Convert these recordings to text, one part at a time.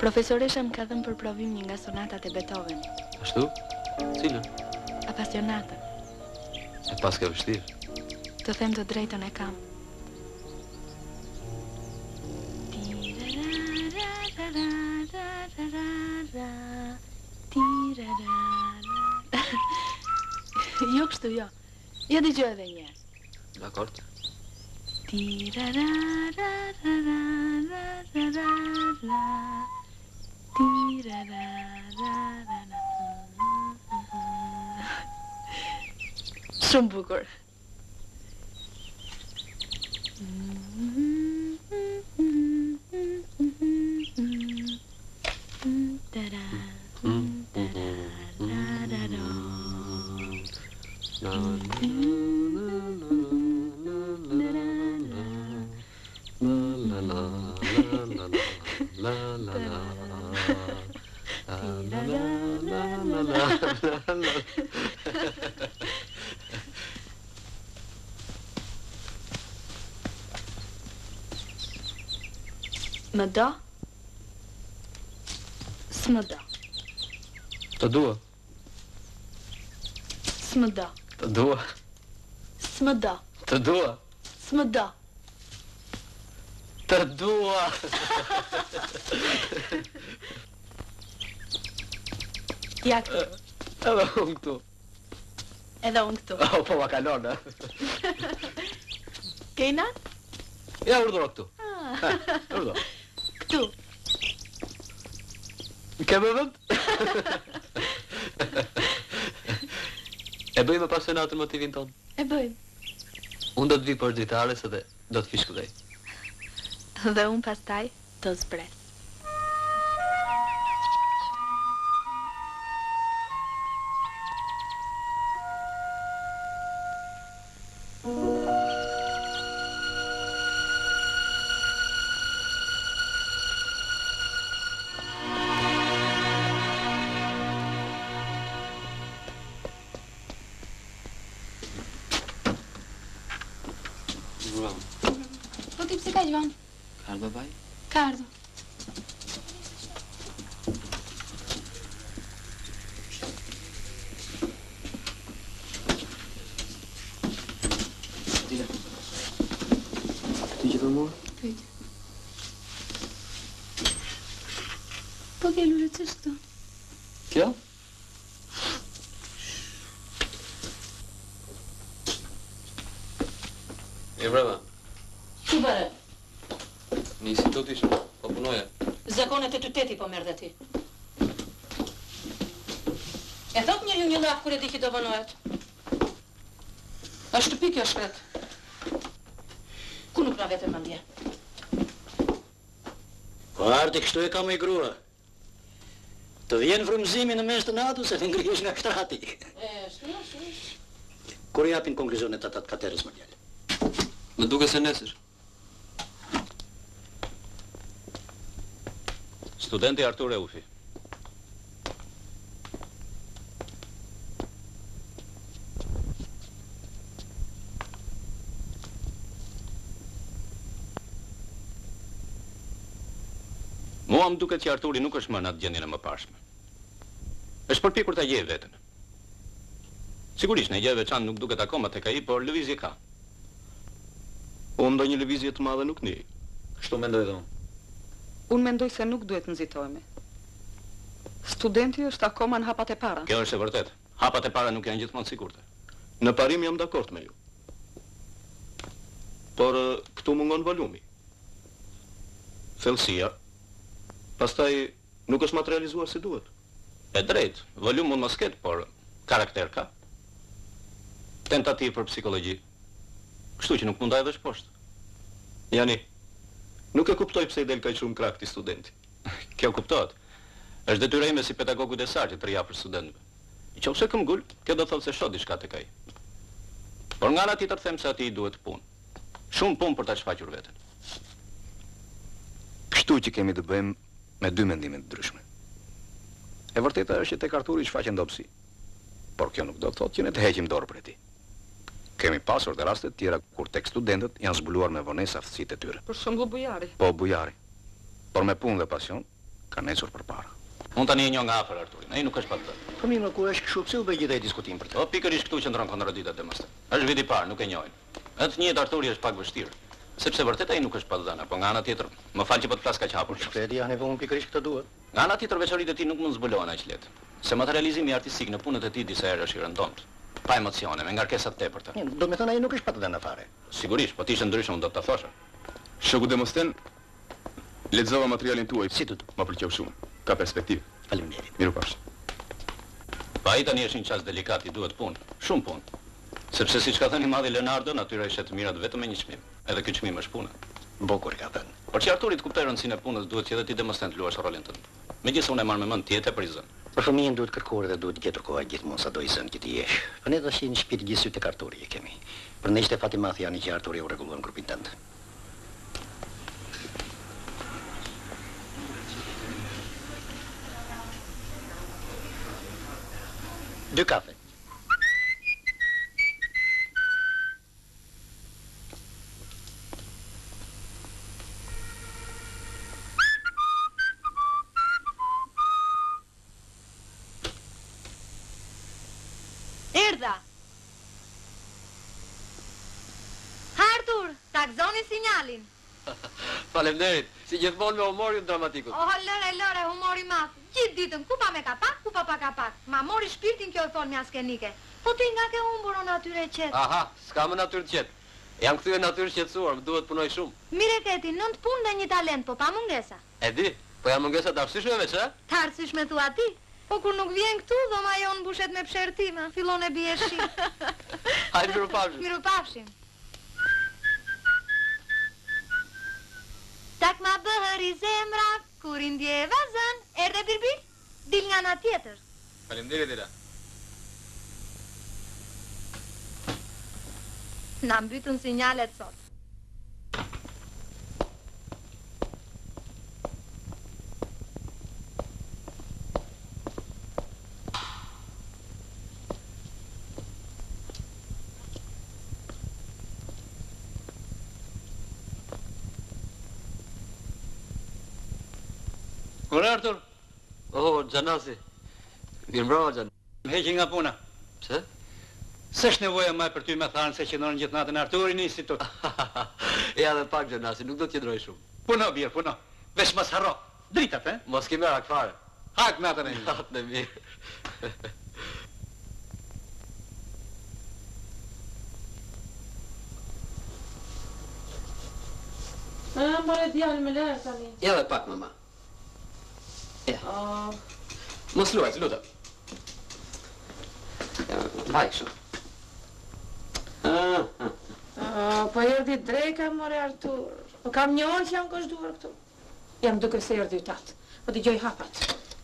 Profesoresha më ka dhënë për provim një nga sonatat e Beethovenit. Ashtu? Cilën? Apasionata. E pas ka vështirë. Të them të drejtën e kam. Jo kështu, jo. Ja dëgjoj edhe një herë. Dakord. Shumë bukur. Më do? S'më do. Të dua. S'më do. Të dua. S'më do. Të dua. S'më do. Të dua. Ja këtu. Edhe unë këtu. Edhe unë këtu. Po ma kalon, e? Kejna? Ja, urdhëro këtu. Urdhëro. Këtu. Kemë vënd? E bëjmë pasionatën motivin tonë? E bëjmë. Unë do të vi për dritares edhe do të fishkëllej. Dhe unë pastaj do zbres. Po ti pse ka gjvan? Ka ardhur babaj? Ka ardhur. Ti që të mua? Pyjtë. Po ke lule qështë këtu? Kjo? E brava. Që bëre? Në institut ishë, po punoja. Zakonet e qyteti po merr dhe ti. E thot njeriu një laf kur e di që do vonohet. A shtëpi kjo shkret? Ku nuk na vete mendje? Po arti kështu e ka me i grua. Të vjen frymëzimi në mes të natës e të ngrihesh nga shtrati. Shtu. Kur japin konkluzionet atat katerës më djallë? Më duke se nesër. Studenti Artur Eufi. Mua më duket që Arturi nuk është më në atë gjendjen e mëparshme. Është përpjekur ta gjejë veten. Sigurisht, në gjë veçantë nuk duket akoma tek ai, por lëvizje ka. Unë ndonjë lëvizje të madhe nuk njeh. Kështu mendoj dhe unë. Unë mendoj se nuk duhet nxitohemi. Studenti është akoma në hapat e para. Kjo është e vërtet. Hapat e para nuk janë gjithmonë të sigurta. Në parim jam dakord me ju. Por këtu mungon volumi. Thellësia. Pastaj nuk është materializuar si duhet. E drejt, volum mund mos ketë, por karakter ka. Tentativë për psikologji. Kështu që nuk mund ta hedhësh poshtë. Jani, nuk e kuptoj pse i del kaq shumë krah këtij studenti. Kjo kuptohet. Është detyra ime si pedagogu desar që të japësh studentëve. Nëse këm gul, kjo do thotë se shoh diçka tek ai. Por nga ana tjetër them se atij duhet punë. Shumë punë për ta shfaqur veten. Kështu që kemi të bëjmë me dy mendime të ndryshme. E vërteta është që tek Arturi shfaqen dobësi. Por kjo nuk do të thotë që ne të heqim dorë prej tij. Kemi pasur dhe raste të tjera kur tek studentët janë zbuluar me vonesë aftësitë e tyre. Për shembull bujari. Po bujari. Por me punë dhe pasion, kanë ecur përpara. Unë tani e njoh nga afër Arturin, ai nuk është pa të. Po mirë, më ku është kështu, pse u bë gjithaj diskutim për të? Po pikërisht këtu qëndron kontraditat e mos. Është viti i parë, nuk e njohin. Edhe të njëjtë Arturi është pak vështirë, sepse vërtet ai nuk është pa të dhëna, po nga ana tjetër, më fal që po të flas kaq hapur. Shprehje janë e vënë pikërisht këtë duhet. Nga ana tjetër veçoritë e tij nuk mund zbulohen aq lehtë, se materializimi artistik në punët e tij disa herë është i rëndont, pa emocione, me ngarkesa të tepërta. Do të thënë ai nuk është pa të dhëna fare. Sigurisht, po ti ishe ndryshe unë do të ta thosha. Shoku Demosten, lexova materialin tuaj. Si të Më pëlqeu shumë. Ka perspektivë. Faleminderit. Mirupafshim. Pa ai tani është një çast delikat, i duhet punë, shumë punë. Sepse siç ka thënë i madhi Leonardo, natyra i shet mirat vetëm me një çmim. Edhe ky çmim është puna. Bukur ka thënë. Por që Arturi të kuptoj rëndësinë e punës, duhet që edhe ti Demosten të luash rolin tënd. Megjithëse unë e marr me mend ti jetë për zën. Për fëmijën duhet kërkuar dhe duhet gjetur koha gjithmonë sa do i zën që ti jesh. Po ne tash në shtëpi gjithë sy tek Arturi e kemi. Për ne ishte Fatima thani që Arturi u rregulluan grupin tënd. Dy kafe. Erdha. Artur, ta gëzoni sinjalin. Faleminderit. Si gjithmonë me humorin dramatikut. Oh, lëre, humori madh. Gjithë ditën, ku pa me kapak, ku pa kapak. Ma mori shpirtin kjo e folmja skenike. Po ti nga ke humbur o natyrë e qetë. Aha, s'ka më natyrë të qetë. Jam kthyer natyrë qetësuar, më duhet punoj shumë. Mire keti, 9 punë dhe një talent, po pa mungesa. E di, po jam mungesa të arsyeshme veç, a? Të arsyeshme thua ti? Po kur nuk vjen këtu, dhoma jon mbushet me pshertima, fillon e bie shi. Hajde mirupafshim. Mirupafshim. Tak ma bëhëri zemra, kur i ndjeva zën, erdhe birbir, dil nga ana tjetër. Faleminderit Ela. Na mbytën sinjalet sot. Kur Artur, Oh, Xhanasi. Mirëmbrëma Xhan. më heqi nga puna. Pse? S'është nevoja më për ty me thanë se qëndron gjithë natën Arturi në institut. Ja dhe pak Xhanasi, nuk do të qëndroj shumë. Puno birë, puno. Vesh mos harro. Dritat, e? Mos ke merr akfare. Hak natën e një. Natën e mirë. Mbare djalë me lërë tani. Ja dhe pak mama. Mos luaj, lutem. Ja, vaj kështu. Po erdhi drejka, more Artur. Po kam një orë që jam këshduar këtu. Jam duke se erdhi tatë. Po t'i gjoj hapat.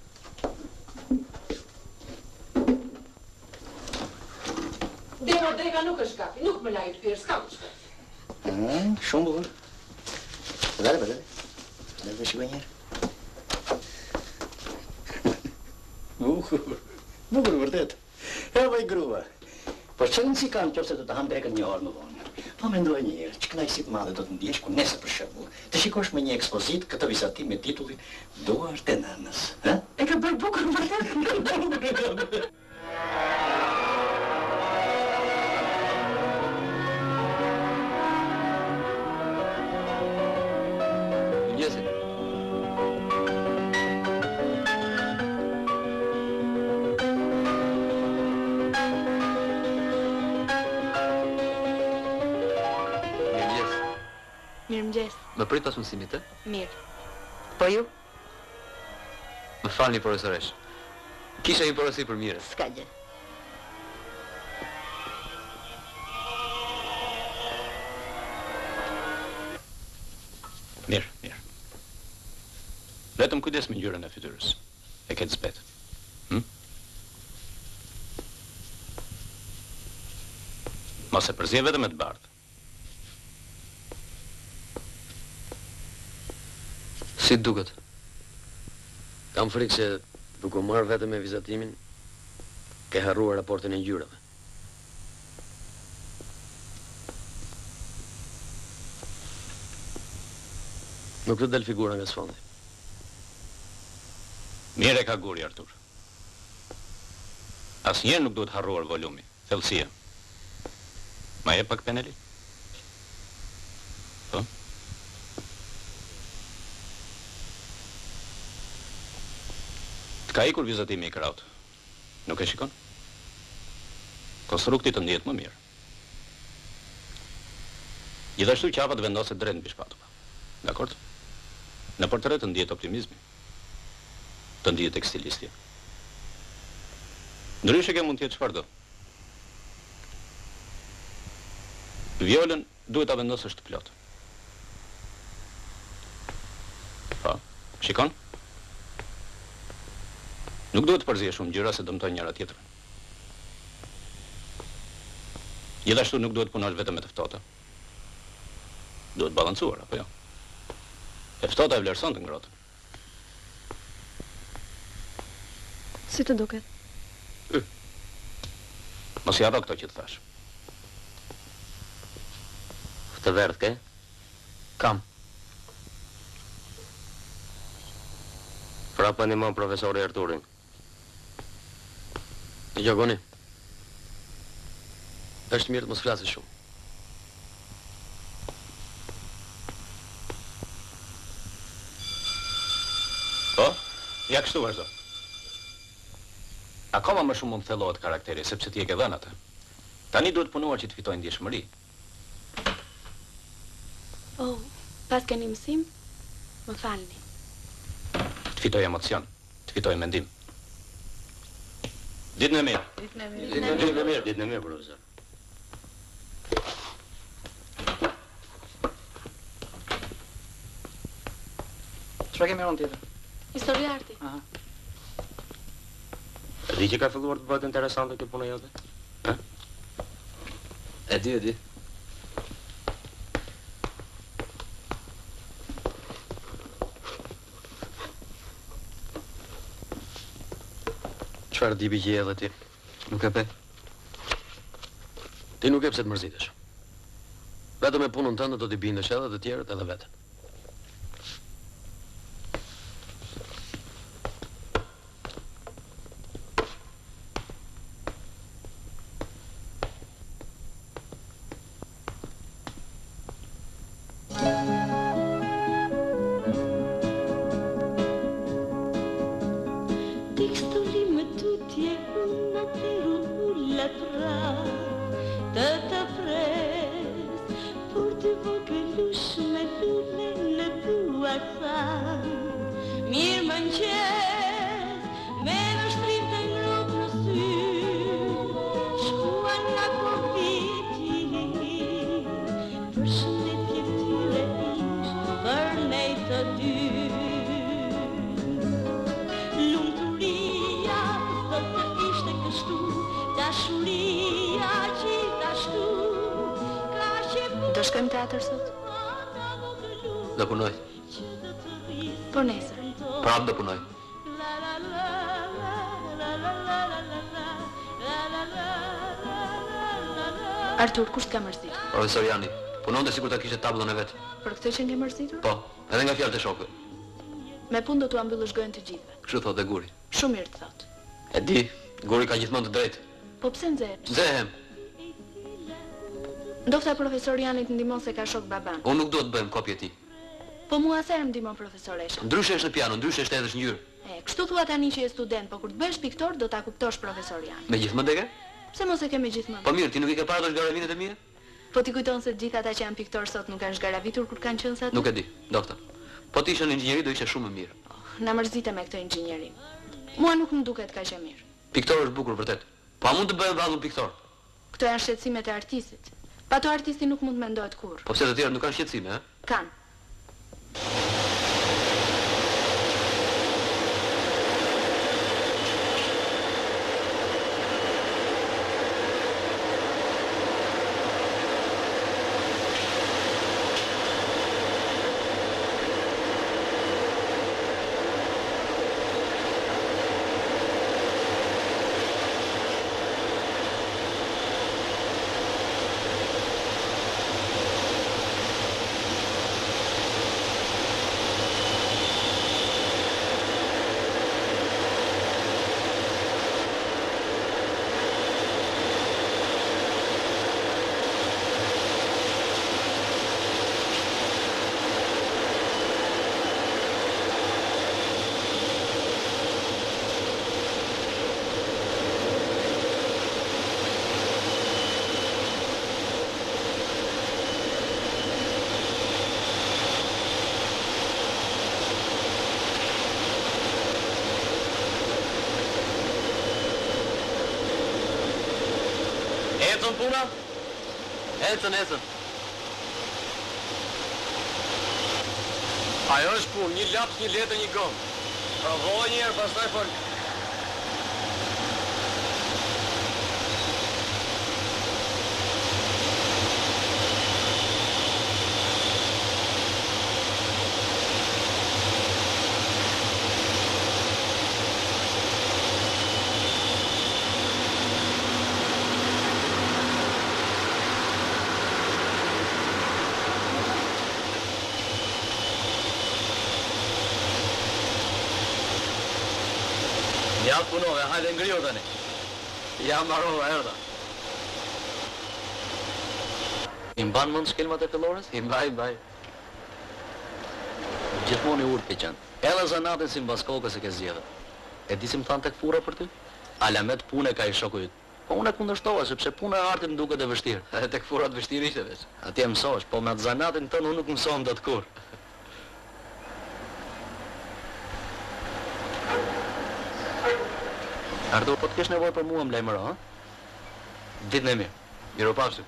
Demo drejka nuk është kapi, nuk më lajë të pirë, s'ka më shkoj. Shumë bukur. Dale. Dale shikoj njërë. Bukur vërtet. E vaj grua. Po çfarë si kanë nëse do të ham drekën një orë më vonë? Po mendoj një herë, ç'knaqësi të madhe do të ndjesh kur nesër për shembull të shikosh me një ekspozitë këtë vizatim me titullin Duart e nënës, ha? E ka bërë bukur vërtet. Mëngjesit. Mirëmëngjes. Më prit pas mësimit, e? Mirë. Po ju? Më falni profesoresh. Kisha një porosi për mire. S'ka gjë. Mirë. Vetëm kujdes me ngjyrën e fytyrës. E ke zbet. Mos e përziej vetëm me të bardhë. Si duket? Kam frikë se duke marrë vetëm me vizatimin, ke harruar raportin e ngjyrave. Nuk të del figura nga sfondi. Mirë e ka guri, Artur. Asnjëherë nuk duhet harruar volumi, thellësia. Ma jep pak peneli? Po? T'ka ikur vizatimi i kraut. Nuk e shikon? Konstrukti të ndihet më mirë. Gjithashtu qapat vendoset drejt mbi shpatulla. Dakord? Në portret të ndihet optimizmi. Të ndihet tekstilistja. Ndryshe ke mund të jetë çfarëdo. Violën duhet ta vendosësh të plotë. Po, shikon? Nuk duhet të përzihesh shumë gjëra se dëmtojnë njëra tjetrën. Gjithashtu nuk duhet punosh vetëm me të ftohta. Duhet balancuar, apo jo? E ftohta e vlerëson të ngrohtën. Si të duket? Mos i harro këto që të thash. Të verdh ke? Kam. Pra pa ndihmon profesori Arturin. Dëgjoj Goni. Është mirë të mos flasësh shumë. Po? Ja kështu vazhdo. Akoma më shumë mund të thellohet karakteri, sepse ti e ke dhënë atë. Tani duhet punuar që të fitojnë ndjeshmëri. Oh, pas keni mësim, më falni. Të fitoj emocion, të fitoj mendim. Ditën e mirë. Ditën e mirë, profesor. Çfarë kemi rënë tjetër? Histori arti. Aha. E di që ka filluar të bëhet interesante kjo puna jote? Ha? E di. Çfarë dibi që je edhe ti? Nuk e pe? Ti nuk e pse të mërzitesh. Vetëm me punën tënde do t'i bindesh edhe të tjerët edhe veten. Do shkojmë teatr sot? Do punoj. Po nesër. Prap do punoj. Artur, kush t'ka mërzitur? Profesor Jani, punonte sikur ta kishte tabullën e vet. Për këtë që nge mërzitur? Po, edhe nga fjalët e shokëve. Me punë do t'u ambyllësh gojën të gjithëve. Kështu thotë dhe Guri. Shumë mirë të thot. E di, Guri ka gjithmonë të drejtë. Po pse nxehesh? Nxehem. Ndofta profesor Jani të ndihmon se ka shok baban. Unë nuk do të bëjmë kopje ti. Po mua sa herë më ndihmon profesoresha. Ndryshe është në piano, ndryshe është edhe ngjyrë. Kështu thua tani që je student, po kur të bëhesh piktor do ta kuptosh profesor Jani. Me gjithmonë deke? Pse mos e ke me gjithmonë? Po mirë, ti nuk i ke parë ato zgaravimet e mia? Po ti kujton se gjithë ata që janë piktor sot nuk kanë zgaravitur kur kanë qenë sa ti? Nuk e di, doktor. Po ti ishe në inxhinieri do ishe shumë më mirë. Na mërzite me këtë inxhinieri. Mua nuk më duket kaq e mirë. Piktor është bukur vërtet. Po a mund të bëhem vallë piktor? Këto janë shqetësimet e artistit. Pa to artisti nuk mund mendohet kurrë. Po pse të tjerë nuk kanë shqetësime, ha? Kanë. Ecën puna? Ecën. Ajo është punë, një laps, një letër, një gomë. Provoj një herë, pastaj fol. Ja punove, hajde ngriu tani. Ja mbarova erdha. I mban mend shkelmat e fillores? I mbaj. Gjithmonë i urt ke qenë. Edhe zanatin si mbas kokës e ke zgjedhur. E di si më thanë tek furra për ty? Alamet punë ka i shoku yt. Po unë e kundërshtova sepse puna e artit më duket e vështirë. Edhe tek furrat vështirë ishte veç. Atje mësohesh, po me atë zanatin tënd unë nuk mësohem dot kur. Artur, po të kesh nevojë për mua më lajmëro, ha? Ditën e mirë. Miropafshim.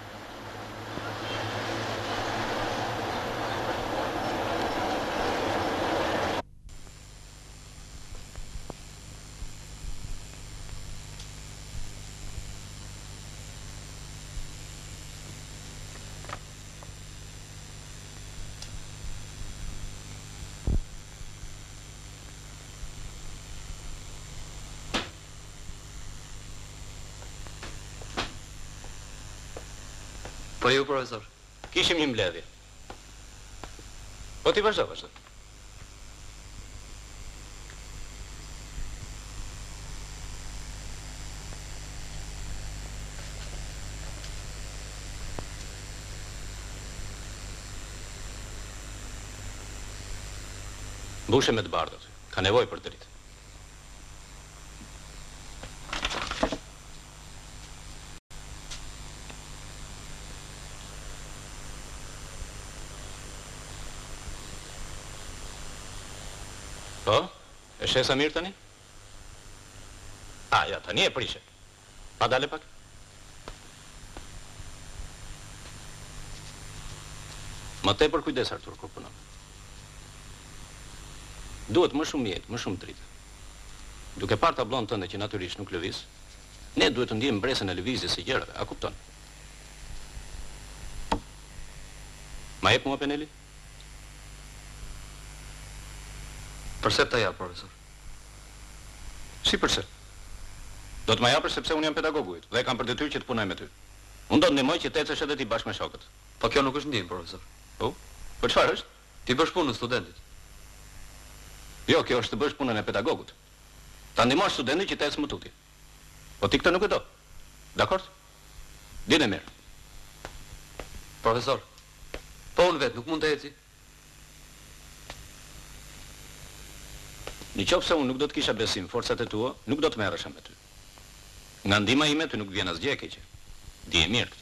Po ju, profesor? Kishim një mbledhje. Po ti vazhdo. Mbushe me të bardhët. Ka nevojë për dritë. Po? E shesa mirë tani? Ja, tani e prishe. Pa dale pak? Më tepër kujdes, Artur, kur punon. Duhet më shumë jetë, më shumë dritë. Duke parë tablon tënde që natyrisht nuk lëviz, ne duhet të ndjejmë mbresën e lëvizjes së gjërave, a kupton? Ma jep mua peneli? Përse ta jap, profesor? Si përse? Do të ma japësh sepse unë jam pedagogu yt dhe kam për detyrë që të punoj me ty. Unë do të ndihmoj që të ecesh edhe ti bashkë me shokët. Po kjo nuk është ndihmë, profesor. Po? Po çfarë është? Ti bësh punën studentit. Jo, kjo është të bësh punën e pedagogut. Ta ndihmosh studentin që të ecë më tutje. Po ti këtë nuk e do. Dakord? Dine mirë. Profesor, po unë vetë nuk mund të eci. Në qoftë se unë nuk do të kisha besim forcat e tua, nuk do të merresha me ty. Nga ndihma ime ty nuk vjen asgjë e keqe. Di e mirë këtë.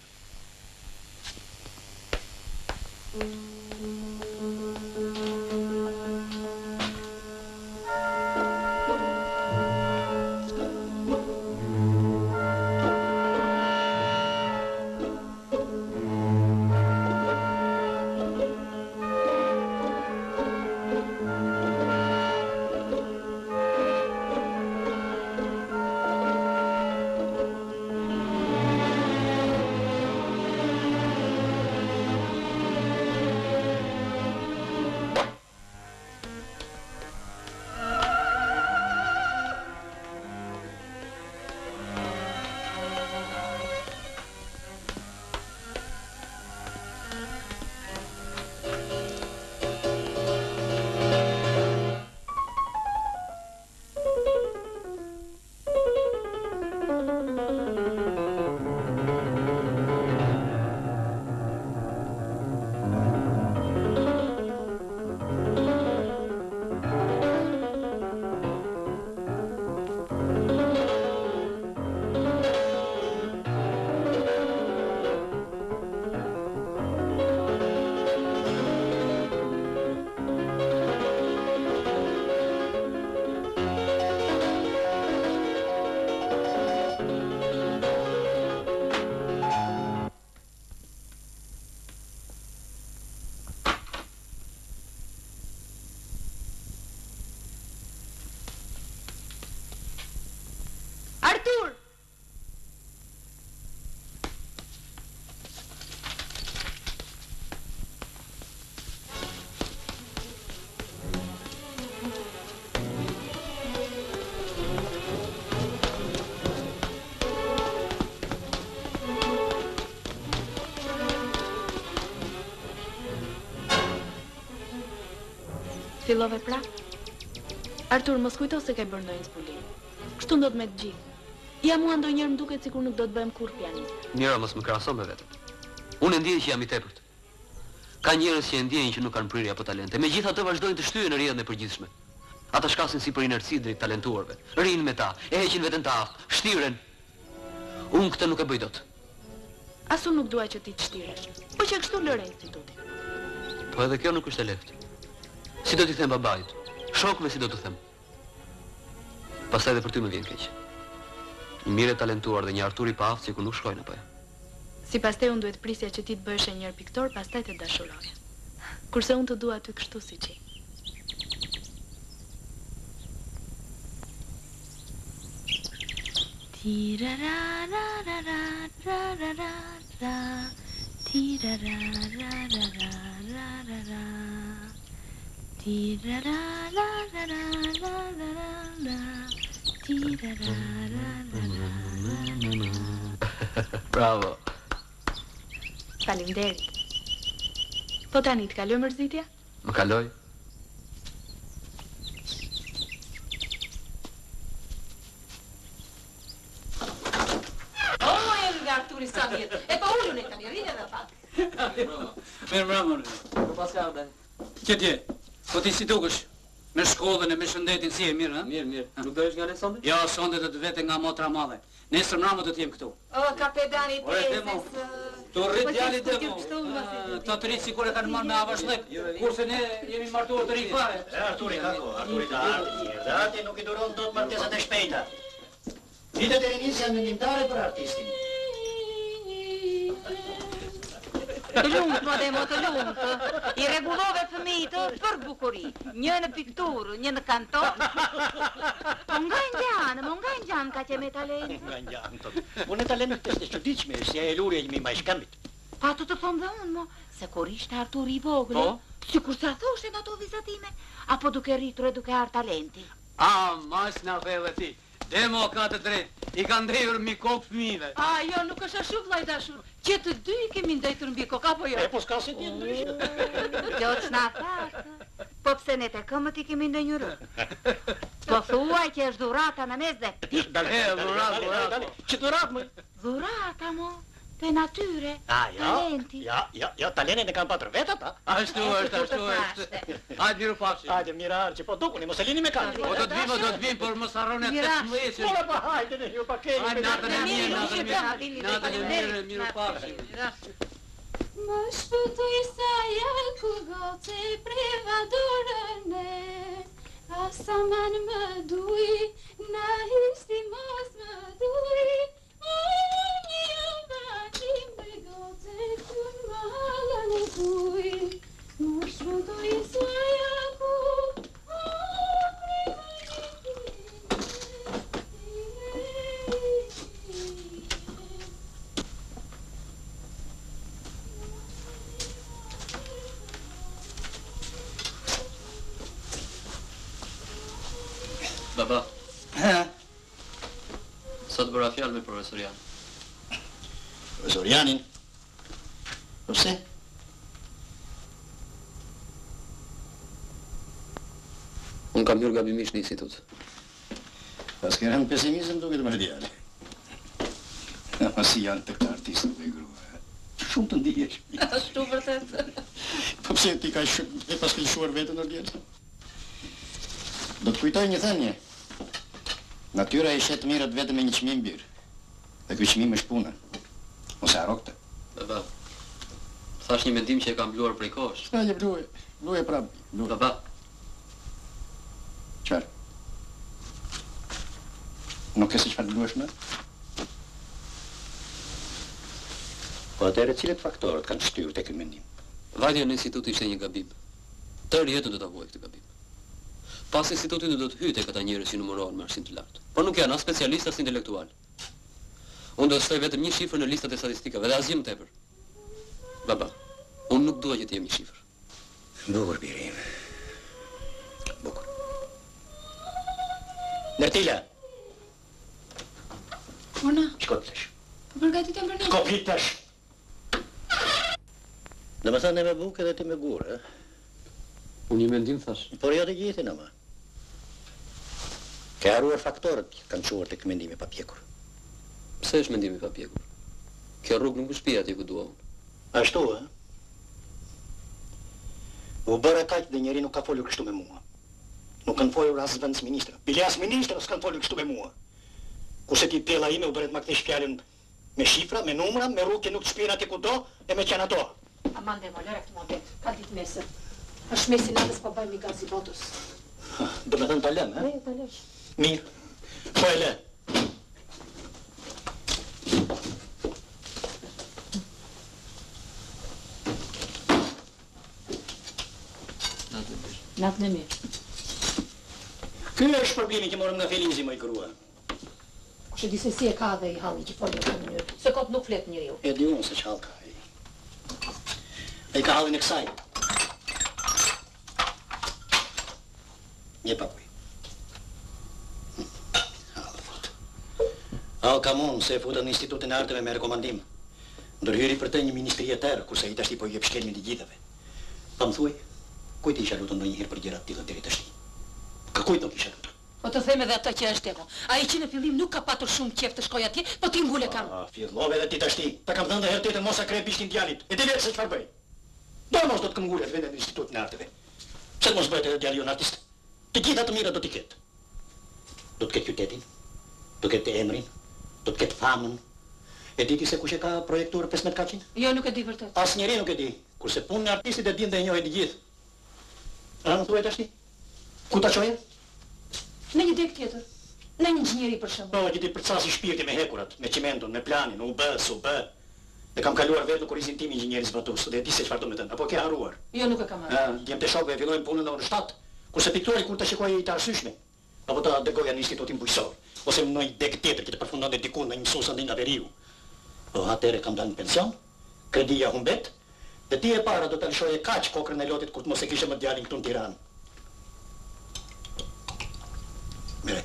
Fillove pra? Artur, mos kujto se ke bërë ndonjë zbulimi. Kështu ndodh me të gjithë. Ja mua ndonjëherë më duket sikur nuk do të bëhem kurrë pianist. Njëra mos më krahaso me veten. Unë e ndjej që jam i tepërt. Ka njerëz që e ndjejnë që nuk kanë prirje apo talente, megjithatë vazhdojnë të shtyhen në rrjedhën e përgjithshme. Ata shkasin si për inerci drejt talentuarve. Rinë me ta, e heqin veten të aftë, shtiren. Unë këtë nuk e bëj dot. As unë nuk dua që ti të shtiresh. Po që kështu lëre institutin. Po edhe kjo nuk është e lehtë. Si do t'i them babait? Shokëve si do të them? Pastaj edhe për ty më vjen keq. Një mirë e talentuar dhe një Artur i paaft që ku nuk shkojnë apo jo. Sipas te unë duhet prisja që ti të bëhesh një piktor, pastaj të dashuroje. Kurse unë të dua ty kështu siç je. Bravo. Faleminderit. Po tani të kaloj mërzitja? Më kaloj. Arturi sa vjetë. E pa ullun e tani, rrinë edhe pak. Mirë mërë. Po pas ka ardhe. Qëtje, po ti si dukesh? Me shkollën e me shëndetin si e mirë, ha? Mirë. Nuk do ish nga ne sonde? Jo, sonde do të vete nga motra madhe. Nesër mrama do t'jem këtu. O, kapedani tezes... Tu rrit djali demo. Të të rrit si kur e kanë marrë me avashlep. Kurse ne jemi martuar të rrit fare. Arturi ka ko, Arturi ka ardhë njërë. Dhe ati nuk i duron dot martesat e shpejta. Vitet e rinis janë vendimtare për artistin. Të lungë, modemo, të lungë. I regullove fëmijtë për bukuri. Një në pikturë, një në kanton. Mo nga gjanë ka që me talent. Nga gjanë, tot. Unë e talentet është e qëdiqme, si e lurje jemi ma i shkambit. Pa të thonë dhe unë, mo, se kur ishte Arturi i vogël, si kur sa thoshe në ato vizatime, apo duke rritur e duke arë talenti. Mas në vele ti. Demo ka të drejt, i ka ndrejur mi kokë fëmive. Jo, nuk është ashtu vllai dashur. Që të dy i kemi ndajtur mbi kokë, apo jo? Po s'ka se ti ndryshë. Jo që s'na thashtë, po pse ne të këmët i kemi ndënjurë. Po thuaj që është dhurata në mes dhe pikë. Dhurata. Që dhurata, më? Dhurata, mo, të natyre, talenti. Ja, talentin e kam patër vetat, ha? Ashtu është. Hajde miru pafshi. Hajde mirar që po dukuni, mos e lini me kanë. Po do të vim, por mos harroni atë 18. Po pa hajde ne, ju pa keni. Hajde natën e mirë, miru pafshi. Më shpëtoj sa jaku goce preva dorën e asa man më duj, na histi mos më duj. Një batim me goce kur më halën e kuj. Më shpëtoj sa jaku Baba. Sot bëra fjalë me profesor Jan. Profesor Janin? Pse? Unë kam hyrë gabimisht në institut. Pas kërën pesimizm duke të më djale. Ma si janë të këta artistë me grua. Shumë të ndihesh. Ashtu vërtet. Po pse ti ka e pas ke lëshuar vetën në djelë? Do të kujtoj një thënie. Natyra i shetë mirët vetëm me një qmim birë. Dhe kjo qmim është puna. Ose arokte. Baba, thash një mendim që e kam bluar prej kohësh. Ska një bluje prapë. Baba. Qarë? Nuk e se qëfar bluesh me? Po atëre cilët faktorët kanë shtyrë të këtë mendim? Vajtja në institut ishte një gabim. Tërë jetën do të vuaj këtë gabim. Pas institutit do të hyjë ata njerëz që numërohen me arsim të lartë. Por nuk janë as specialistë as intelektual. Unë do të shtoj vetëm një shifër në listat e statistikave dhe asgjë më tepër. Baba, unë nuk dua që të jem një shifër. Bukur, birim. Bukur. Nertila! Urna, Shkopitesh. po përgatitem për ne. Shkopitesh! Dhe më thënë e me bukë edhe ti me gurë, Unë një mendim thash. Por jo të gjithin ama. Ke haruar faktorët kanë quar të këmendimi pa pjekur. Pse është mendimi pa pjekur? Kjo rrugë nuk është shtëpia atje ku dua unë. Ashtu, e? U bëra kaq dhe njeri nuk ka folur kështu me mua. Nuk kanë folur as vendës ministra. Bile as ministra s'kanë folur kështu me mua. Kurse ti pjella ime u bëret ma këtish fjallën me shifra, me numra, me rrugë që nuk të shpijen ati ku do, e me qenë ato. Amande, mo, lërë këtë modet. Ka ditë mesë. Është mesi natës pa bëjmë i gazi botës. Do me thënë të lem, e? Ne, të lesh. Mirë. Po e le. Natën e mirë. Ky është problemi që morëm nga Felizi, moj grua. Kushe di se si e ka dhe i halli që folë në këtë mënyrë. Se kot nuk flet njeriu. E di unë se që hall ka. Ai ka hallin e kësaj. Një papuj. Hallë fut. Hallë ka mund se e futa në Institutin e Arteve me rekomandim. Ndërhyri për të një ministri e tërë, kurse i tashti po i jep shkelmin të gjithave. Pa më thuj, kujt isha lutur ndonjëherë për gjëra të tilla deri tash? Ka kujt nuk isha lutur? Po të them edhe ato që është ego. Ai që në fillim nuk ka patur shumë qejf të shkojë atje, po ti ngule kam. Fillove edhe ti tashti. Ta kam thënë herë tjetër mos a kre bishtin djalit. E di vetë se çfarë bëj. Do mos do të këmgulet vendet në Institutin e Arteve. Pse mos bëhet edhe djali jon artist? Të gjitha të mira do t'i ketë. Do të ketë qytetin, do të ketë emrin, do të ketë famën. E di ti se kush e ka projektuar 15 kaçin? Jo, nuk e di vërtet. Asnjëri nuk e di. Kurse punën e artistit e din dhe e njohin të gjithë. A më thuaj tashti? Ku ta çoje? Në një dek tjetër. Në një inxhinieri për shembull. Po, që ti përcasi shpirti me hekurat, me cimenton, me planin, u bë, s'u bë. E kam kaluar vetë në kurizin tim inxhinieris Batus, dhe e di se çfarë do me thënë, apo ke harruar? Jo, nuk e kam harruar. Djem të shokëve fillojnë punën në orën 7, kurse piktori kur të shikojë i të arsyeshme, apo ta dërgoja në institutin bujqësor, ose në një dek tjetër që të përfundonte diku në një mësues ndin averiu. Po atëre kam dalë në pension, kredia humbet, dhe ti e para do ta lëshoje kaq kokrën e lotit kur të mos e kishe më djalin këtu në Tiranë. Mere.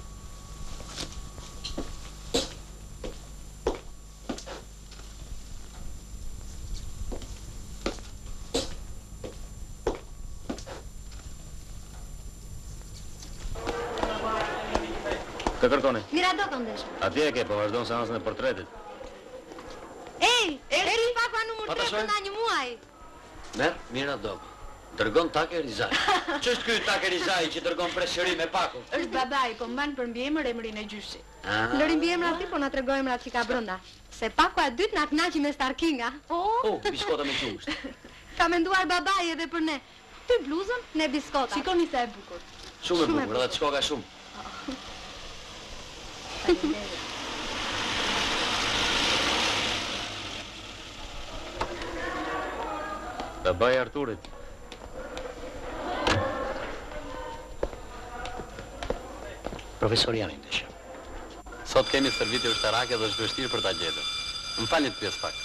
Të kërkoni? Mirado këndesha. Atje e ke, po vazhdojnë seansën e portretit. Ej, eri papa numër 3 përna një muaj. Merë, Mirado. Dërgon Take Rizaj. Ç'është ky Take Rizaj që dërgon preshëri me paku? Është babai, po mban për mbiemër emrin e gjyshit. Lëri mbiemra ti, po na tregoj emrat që ka brenda. Se paku e dytë na kënaqi me Starkinga. Oh, biskota me qumësht. Ka menduar babai edhe për ne. Ty bluzën, ne biskota. Shikoni sa e bukur. Shumë e bukur, edhe të shkoka shumë. Babai Arturit. Profesor Jani ndesha. Sot kemi servitje ushtarake dhe është vështirë për ta gjetur. Më falni të pjesë pak.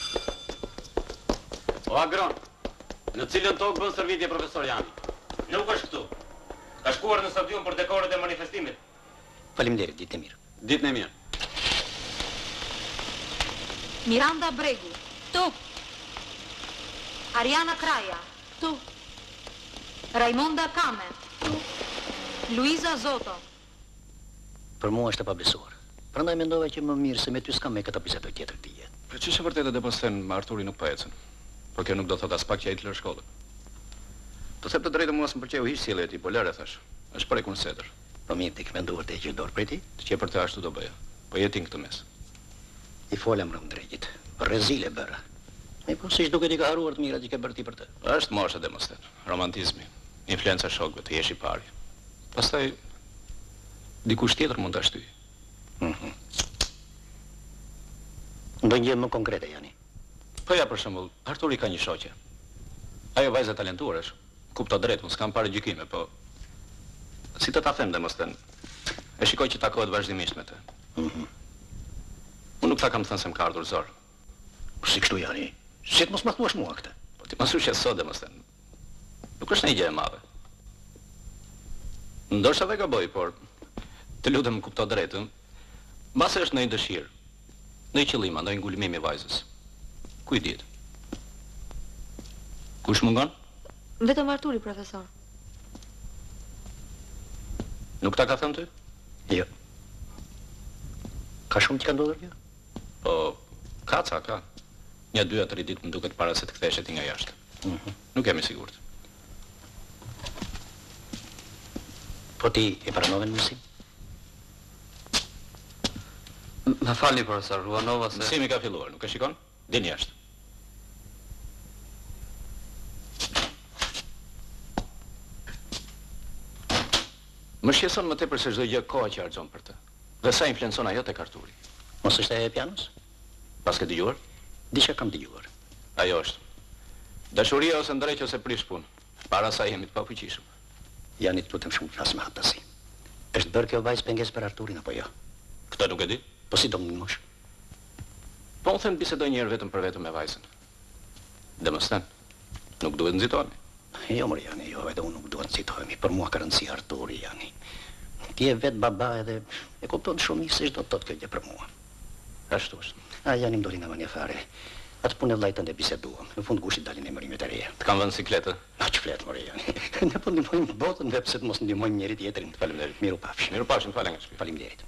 O agron, në cilën tokë bën servitje profesor Jani? Nuk është këtu. Ka shkuar në stadium për dekoret e manifestimit. Faleminderit, ditë e mirë. Ditën e mirë. Miranda Bregu. Tu. Ariana Kraja. Tu. Raimonda Kame. Tu. Luiza Zoto. Për mua është e pablesuar. Prandaj mendova që më mirë se me ty s'kam me këtë bisedë tjetër këtë jetë. Për ç'është e vërtetë dhe posten me Arturi nuk po ecën. Por kjo nuk do thot as pak që ai të lër shkollën. Të them të drejtën mua s'm pëlqeu hiç sjellja e tij, po lëre thash. Është për ekun setër. Po mirë, ti ke menduar të heqësh dorë prej tij? Të që për të ashtu do bëja. Po jetin këtë mes. I folëm rëm drejtit. Rrezile bëra. E po siç duket i ka haruar të mirat që ke bërë ti për të. Është mosha Demosten. Romantizmi, influenca e shokëve, të jesh i pari. Pastaj dikush tjetër mund ta shtyj. Ndonjë më konkrete Jani. Po ja për shembull, Arturi ka një shoqe. Ajo vajza talentuar është. Kupto drejt, unë s'kam parë gjykime, po si të ta them Demosten. E shikoj që takohet vazhdimisht me të. Unë nuk ta kam thënë se më ka ardhur zor. Si kështu Jani? Si të mos më thuash mua këtë? Po ti mos u shqetëso Demosten. Nuk është një gjë e madhe. Ndoshta dhe gaboj, por të lutem më kupto drejtën. Mbase është ndonjë dëshirë, ndonjë qëllim, ndonjë ngulmim i vajzës. Ku i diet? Kush mungon? Vetëm Arturi, profesor. Nuk ta ka thënë ty? Jo. Ka shumë që ka ndodhur kjo? Po, ka. 1, 2, 3 ditë më duket para se të ktheheshe ti nga jashtë. Nuk jam i sigurt. Po ti e pranove në mësim? Më falni profesor, Ruanova se... Mësimi ka filluar, nuk e shikon? Din jashtë. Më shqetëson më tepër se çdo gjë koha që harxon për të. Dhe sa influencon ajo tek Arturi. Mos është e pianos? Pas ke dëgjuar? Diçka kam dëgjuar. Ajo është. Dashuria ose ndreq ose prish punë. Para sa jemi të pafuqishëm. Jani të lutem shumë flas me hapësi. Është bërë kjo vajzë pengesë për Arturin apo jo? Këtë nuk e di. Po si do më ndihmosh? Po unë them bisedoj një herë vetëm për vetëm me vajzën. Domethënë, nuk duhet nxitohemi. Jo, mor Jani, jo, edhe unë nuk duhet nxitohemi. Për mua ka rëndësi Arturi, Jani. Ti je vetë baba edhe e kupton shumë mirë se çdo të thotë kjo gjë për mua. Ashtu është. A Jani më doli nga mendja fare. Atë punë vllajtën e biseduam. Në fund gushit dalin emërimet e reja. Të kam vënë sikletë. Aq flet, mor Jani. Ne po ndihmojmë botën dhe pse të mos ndihmojmë njëri tjetrin. Faleminderit. Miru pafsh. Miru pafshim, falem nga shtëpi. Faleminderit.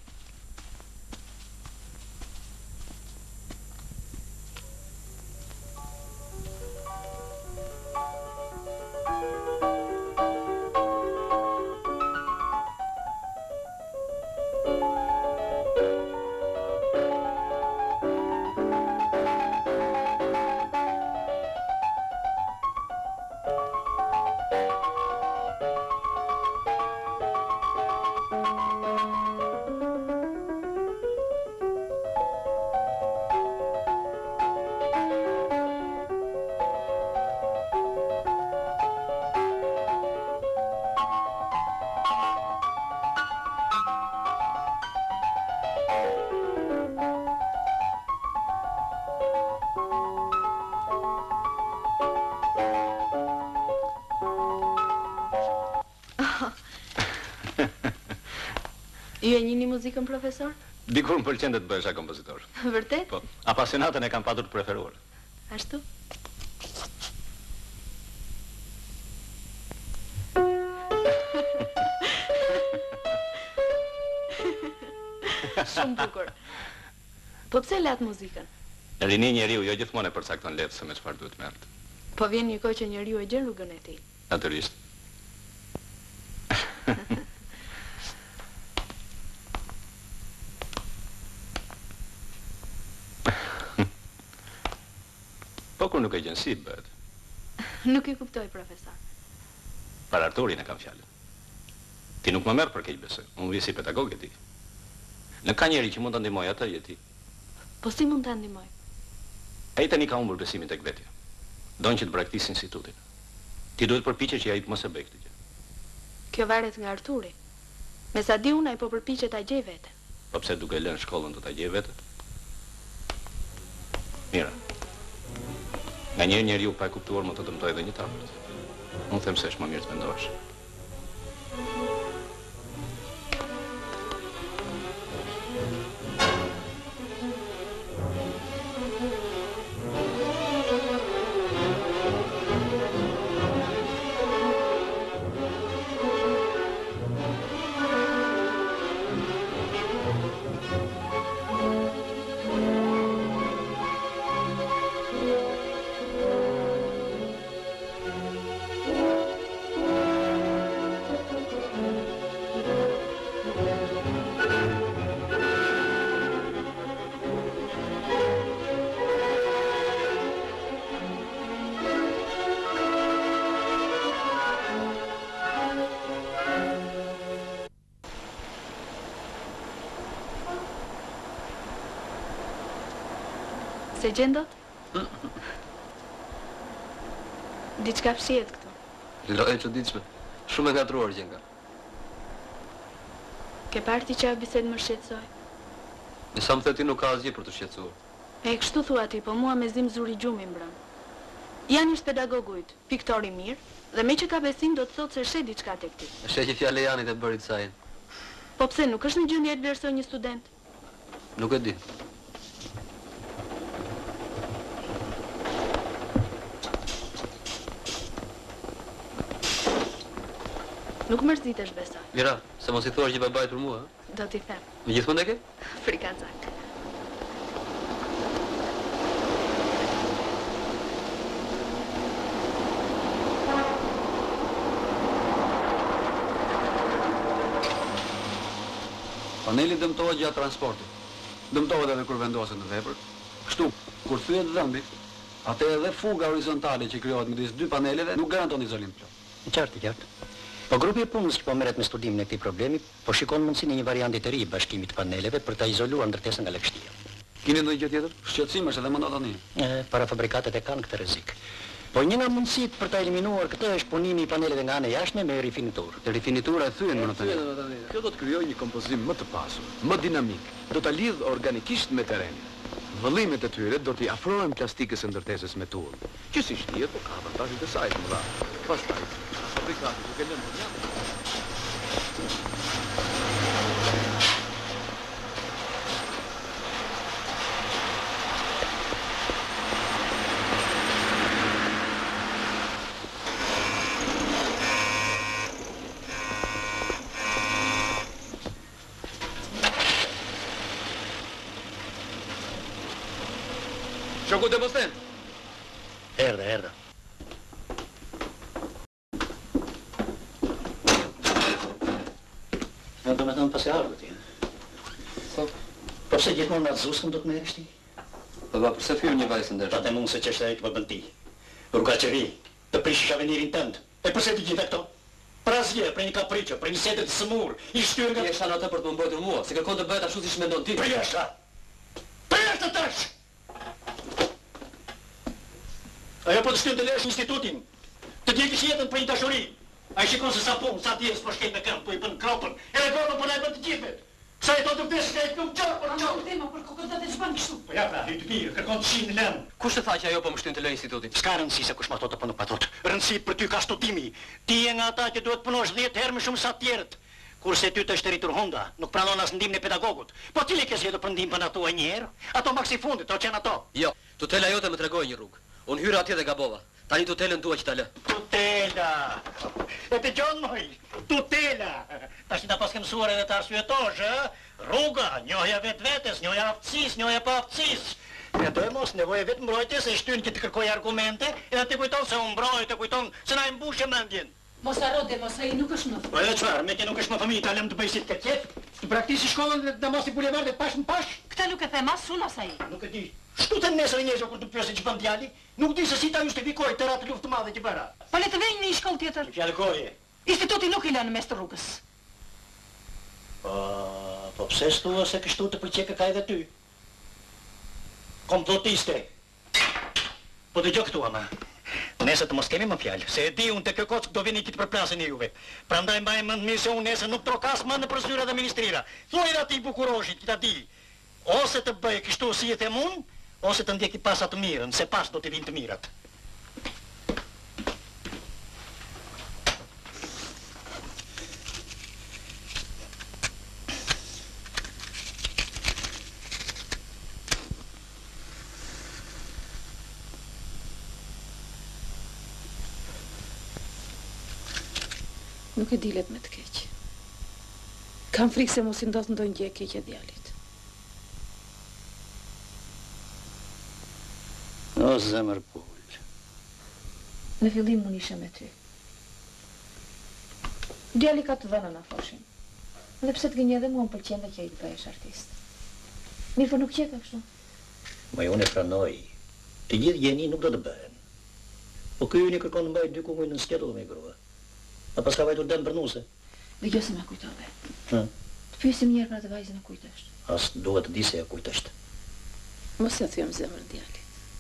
Ju e njihni muzikën, profesor? Dikur më pëlqen të bëhesh kompozitor. Vërtet? Po, apasionatën e kam patur të preferuar. Ashtu? Shumë bukur. Po pse lat muzikën? Në rini njeriu jo gjithmonë e përcakton letë se me çfarë duhet merret. Po vjen një kohë që njeriu e gjen rrugën e tij. Natyrisht. Po kur nuk e gjen si të bëhet. Nuk e kuptoj, profesor. Për Arturin e kam fjalën. Ti nuk më merr për keq besoj. Unë vi si pedagog e ti. Në ka njeri që mund të ndihmoj atë je ti. Po si mund të ndihmoj? Ai tani ka humbur besimin tek vetja. Don që të braktisë institutin. Ti duhet përpiqesh që ai të mos e bëj këtë gjë. Kjo varet nga Arturi. Me sa di unë ai po përpiqet ta gjej veten. Po pse duke lënë shkollën do ta gjej vetë? Mira. Nga njerë njeriu pa e kuptuar më të dëmtoj edhe një tapët. Unë them se është më mirë të mendohesh. Se gjendot? Diçka fshihet këtu. Lojë çuditshme. Shumë e gatruar që nga. Ke parti që a bisedë më shqetësoj? Nësa më the ti nuk ka asgjë për të shqetësuar. E kështu thua ti, po mua me zim zuri gjumi mbrëm. Janë ishte pedagogujt, piktori mirë, dhe me që ka besim do të thotë se shet diçka tek ti. Është që fjale Janit e bërit sajin. Po pse nuk është në gjendje të vlerësoj një student? Nuk e di. Nuk mërzitesh besoj. Mira, se mos i thua që babait për mua, Do t'i them. me gjithmonë e ke? Frikacak. Paneli dëmtohet gjatë transportit. Dëmtohet edhe kur vendoset në vepër. Kështu, kur thyet dhëmbi, atë edhe fuga horizontale që krijohet midis dy paneleve nuk garanton izolim plot. Qartë. Po grupi I punës që po merret me studimin e këtij problemi, po shikon mundësinë e një varianti të ri bashkimit të paneleve për ta izoluar ndërtesën nga lagështia. Keni ndonjë gjë tjetër? Shqetësim është edhe më tani. Parafabrikatet e kanë këtë rrezik. Po një nga mundësitë për ta eliminuar këtë është punimi I paneleve nga ana e jashtme me rifinitur. Rifinitura e thyen më tani. Kjo do të krijojë një kompozim më të pasur, më dinamik. Do ta lidh organikisht me terrenin. Vëllimet e tyre do t'i afrojnë plastikës së ndërtesës me tull, që si shtihet, po ka avantazhet e saj të mëdha. Pastaj, fabrikati duke lënë janë. Shoku Demosthenë. Erdha. Ja do me thënë pas e ardhë ti. Po pse gjithmonë atë zuskën do të merresh ti? Po pse fyr një vajzë ndesh? Atë mund se ç'është ajo që më bën ti. Rrugaqëri, të prishësh avenirin tënd. E pse të gjitha këto? Për asgjë, për një kapriço, për një setë të smur, I shtyr nga... Ti je atë për të më mbrojtur mua, se kërkon të bëhet ashtu siç mendon ti. Përjashta tash! Ajo po të shtyn të lesh institutin, të djegësh jetën për një dashuri. Ai shikon se sa punë, sa djes po shkel me këmbë, po I bën kropën. Edhe gota po na bën të gjithë. Sa I thotë të vdesh nga këmbë çor për çor. Tema për kokodat e ç'bën kështu. Po ja pra, I të pirë, kërkon të shihin në lëm. Kush të tha që ajo po më shtyn të lë institutin? S'ka rëndësi se kush më thotë apo nuk më thotë. Rëndësi për ty ka studimi. Ti je nga ata që duhet punosh 10 herë më shumë sa të tjerët. Kurse ty të është rritur Honda, nuk pranon as ndihmën e pedagogut. Po ti le ke zgjedhur për ndihmën për ato një herë? Ato maksi fundit, to qenë ato. Jo, tutela jote më tregoi një rrugë. Unë hyra atje dhe gabova. Tani tutelën dua që ta lë. Tutela! E të gjonë moj, tutela! Ta që ta pas ke mësuar edhe të arsyetosh, rruga, njohja vetes, njohja aftësis, njohja pa aftësis. E do e mos nevoje vetë mbrojtjes e shtyn që të kërkoj argumente, edhe të kujton se unë mbroj, të kujton se na I mbushë mendjen. Mos harro Demos, ai nuk është më. Po edhe çfarë, me që nuk është më fëmijë, ta lëm të bëj si të qef, të praktisi shkollën dhe të mos I bulevardit pash në pash. Këtë nuk e them as unë as ai. Nuk e di. Shtu të nesër njerëzve kur të pyesë ç'bën djali, nuk di se si ta justifikoj të ratë luftë të madhe që bëra. Po le të vënë në një shkollë tjetër. Fjalë goje. Instituti nuk I lënë në mes të rrugës. Po pse thua se kështu të pëlqej ka edhe ty? Komplotiste. Po dëgjoj këtu ama. Nesër të mos kemi më fjalë, se e di unë të kjo kocë do vini që të përplasin e juve. Prandaj mbaj mend mirë se unë nesër nuk trokas më në përzyra dhe ministrira. Thuaj atij Bukuroshit që ta di. Ose të bëj kështu si e them unë, ose të ndjeki pasat të mirën, se pas do t'i vinë të mirat. Nuk e dilet me të keq. Kam frikë se mos I ndodh ndonjë gjë e keqe djalit. O zemër pull. Në fillim unë isha me ty. Djali ka të dhëna na thoshin. Dhe pse të gënjej edhe mua më pëlqen që ai të bëhesh artist. Mirë, po nuk qeta kështu. Ma unë e pranoj. Të gjithë gjeni nuk do të bëhen. Po ky unë kërkon të mbaj 2 kunguj në skjetull me grua. A pas ka vajtur dëm për nuse? Dëgjoj se më kujtove. Të pyesim një herë për atë vajzën e kujt është. As duhet të di se e kujt është. Mos ja them zemrën djalit.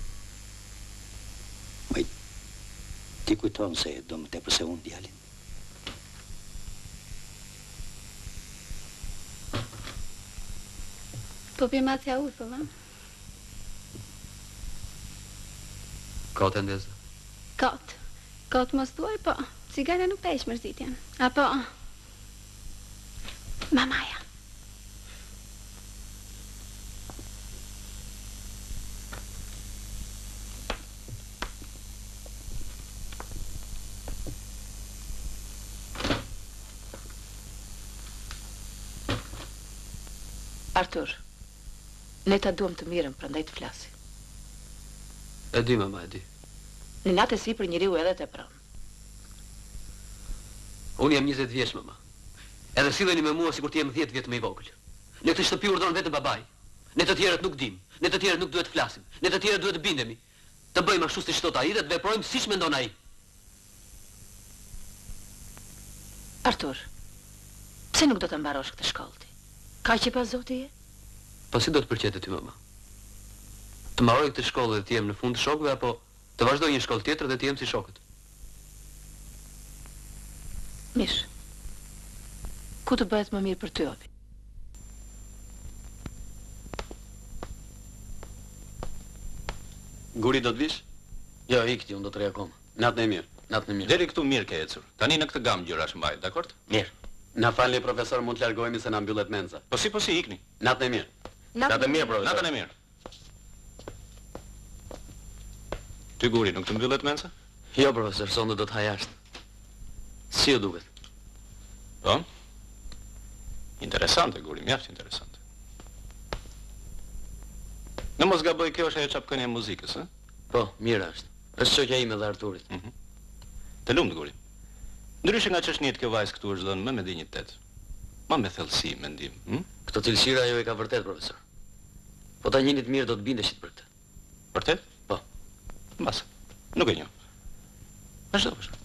Ti kujton se do më tepër se unë djalin. Po pjema t'ja uthëve? Kote ndezë? Kot. Kot mos thuaj, po. Cigare nuk pesh mërzitjen. Apo... Mamaja. Artur, ne ta duam të mirën, prandaj të flasim. E di, mama, e di. Në natë si për njeriu edhe të pranë. Unë jam 20 vjeç, mama. Edhe silleni me mua sikur të jem 10 vjet më i vogël. Në këtë shtëpi urdhon vetëm babai. Ne të tjerët nuk dim, ne të tjerët nuk duhet të flasim, ne të tjerët duhet të bindemi. Të bëjmë ashtu siç thot ai dhe të veprojmë siç mendon ai. Artur, pse nuk do të mbarosh këtë shkollë ti? Ka që pa zoti je? Po si do të pëlqete ty, mama? Të mbaroj këtë shkollë dhe të jem në fund të shokëve apo të vazhdoj një shkollë tjetër dhe të jem si shokët? Mish, ku të bëhet më mirë për ty, opi? Guri do të vish? Jo, ikti, unë do të rri akoma. Natën e mirë. Natën e mirë. Deri këtu mirë ke ecur. Tani në këtë gamë gjërash mbaj, dakord? Mirë. Na falni profesor, mund të largohemi se na mbyllet menza. Po si ikni. Natën e mirë. Natën e mirë, profesor. Natën e mirë. Ty Guri, nuk të mbyllet menza? Jo, profesor, sonde do të ha jashtë. Si ju duket? Po? Interesante, Guri, mjaft interesante. Në mos gaboj, kjo është ajo çapkënia e muzikës, ë? Po, mirë është. Është shoqja ime dhe Arturit. Të lumt, Guri. Ndryshe nga ç'është kjo vajzë këtu është dhënë më me dinjitet. Ma me thellësi, mendim, Këto cilësira ajo e ka vërtet, profesor. Po ta njënit mirë do të bindeshit për këtë. Vërtet? Po. Mbas. Nuk e njoh. Vazhdo, vazhdo.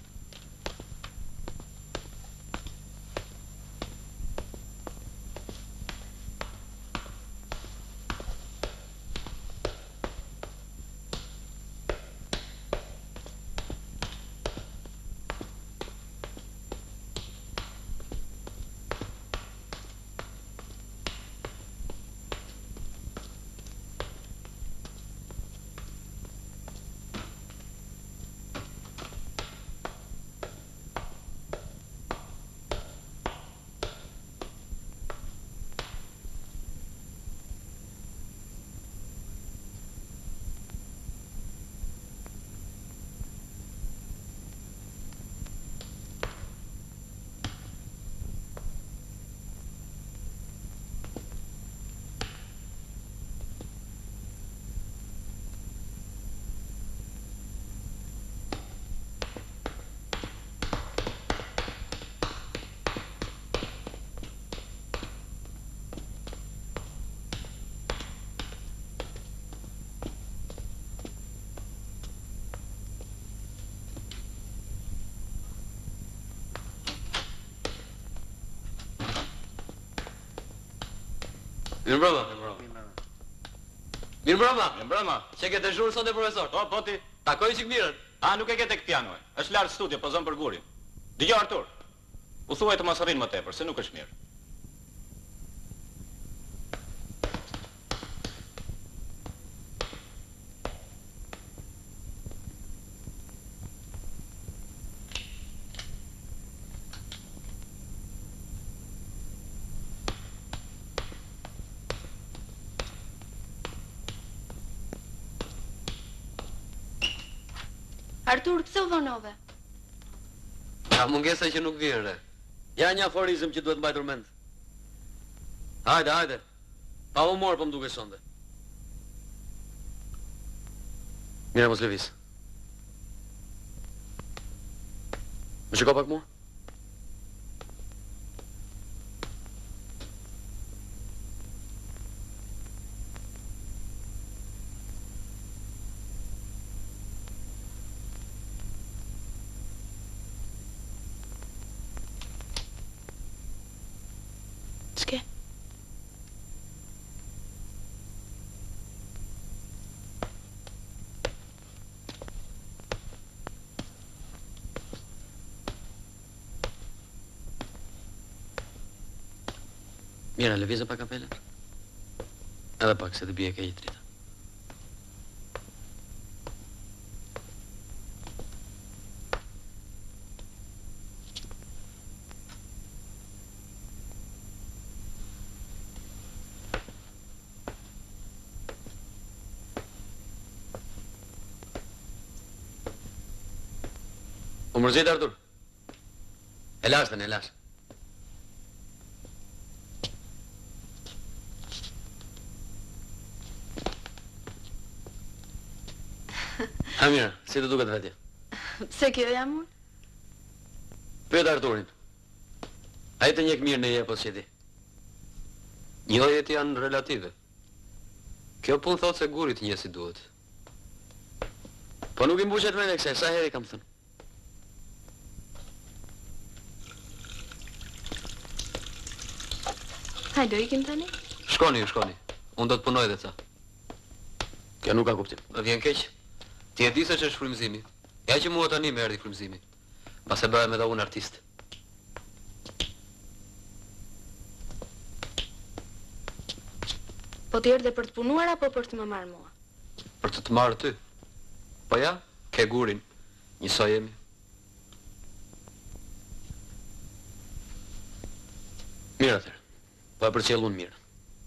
Mirëmbrëma. Mirëmbrëma. Mirëmbrëma. Çe ke dëshuar sonte profesor? Po ti. Takoj sik mirën. A nuk e ke tek pianoja. Është lart studio, po zon për Gurin. Dgjoj Artur. U thuaj të mos arrin më tepër, se nuk është mirë. Artur, pse u dhonove? Ka mungesa që nuk vjen re. Ja një aforizëm që duhet mbajtur mend. Hajde, hajde. Pa humor po më duket sonde. Mira mos lëviz. Më shiko pak mua? S'ke? Mira, lëvizë pak kapelen. Edhe pak se të bie keq drita. U mërzit, Artur? E lash tani, e lash. Ha mirë, si të duket vetje? Pse kjo jam unë? Pyet Arturin. Ai të njeh mirë në je apo si ti? Njëjët janë relative. Kjo punë thotë se guri të njeh si duhet. Po nuk i mbushet me kësaj, sa herë kam thënë. Hajde, ikim tani? Shkoni. Unë do të punoj dhe ca. Kjo nuk ka kuptim. Më vjen keq. Ti e di se ç'është frymëzimi. Ja që mua tani më erdhi frymëzimi. Pas e bëhem edhe unë artist. Po ti erdhe për të punuar apo për të më marrë mua? Për të marrë ty. Po ja, ke gurin. Njësoj jemi. Mirë atëherë. Po e përcjell unë mirë.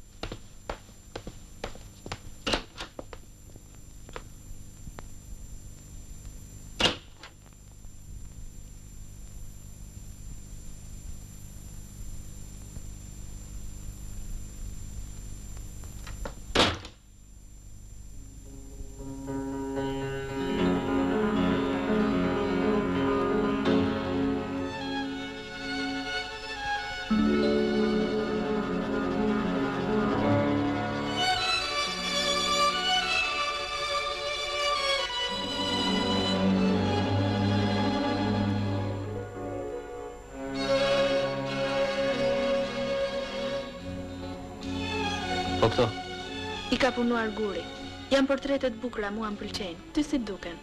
Po këto? I ka punuar guri. Janë portretet bukura, mua më pëlqejnë. Ty si duken?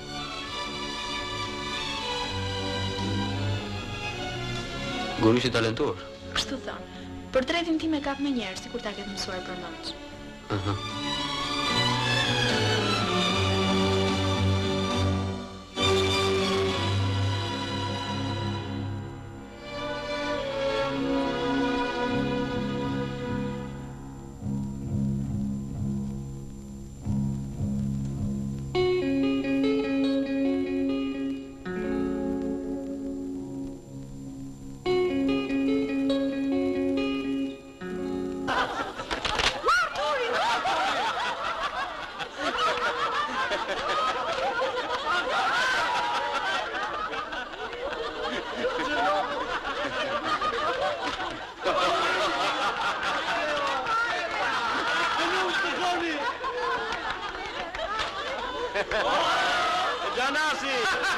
Guri është i talentuar. Kështu thonë. Portretin tim e kap me njerë, sikur ta ketë mësuar për mëndsh. Gjanasi!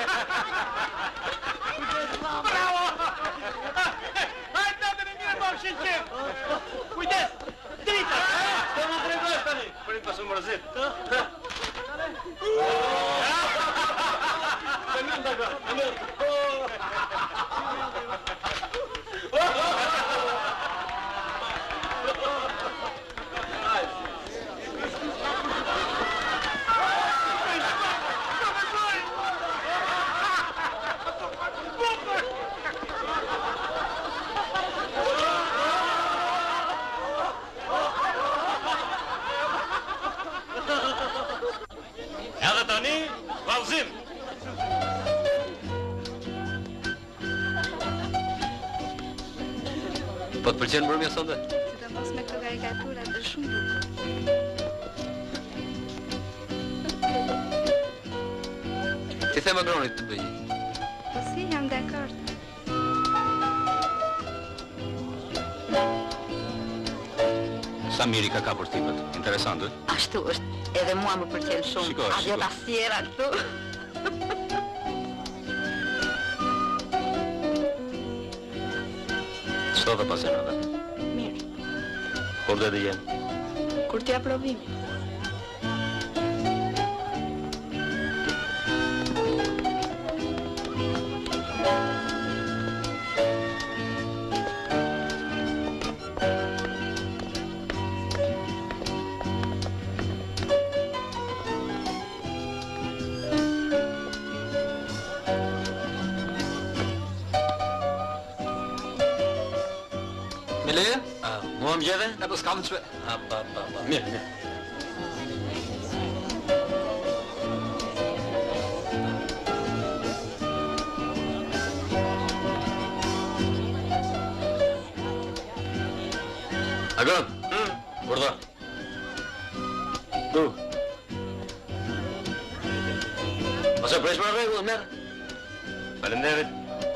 Bravo! Hajtë natën e mirë, bërë shqip! Kujdes! Drita! Të më drejtojsh tani! Për i pasu mërzit! Të njën të ka! Edhe tani, vallëzim! Po të pëlqen mbrëmja sonte? Sidomos me këto karikatura të shumë bukur. Ti the Magronit të bëj. Po si, jam dakord. Sa miri ka kapur tipët. Interesant, e? Ashtu është. Edhe mua më pëlqen shumë. Shikosh, A vjet asjera këtu. Çto të pasen edhe? Mirë. Kur do të jem? Kur t'ja provimi. Mile? Mua më gjeve? E po s'kam të Mirë, mirë. Agron? Burada. Du. Mos e presh për rregull, merr. Faleminderit.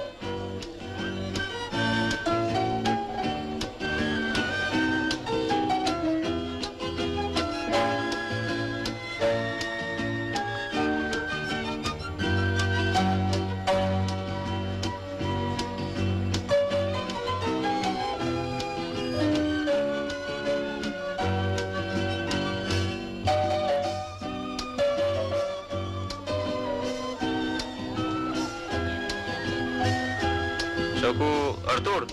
Shoku Artur.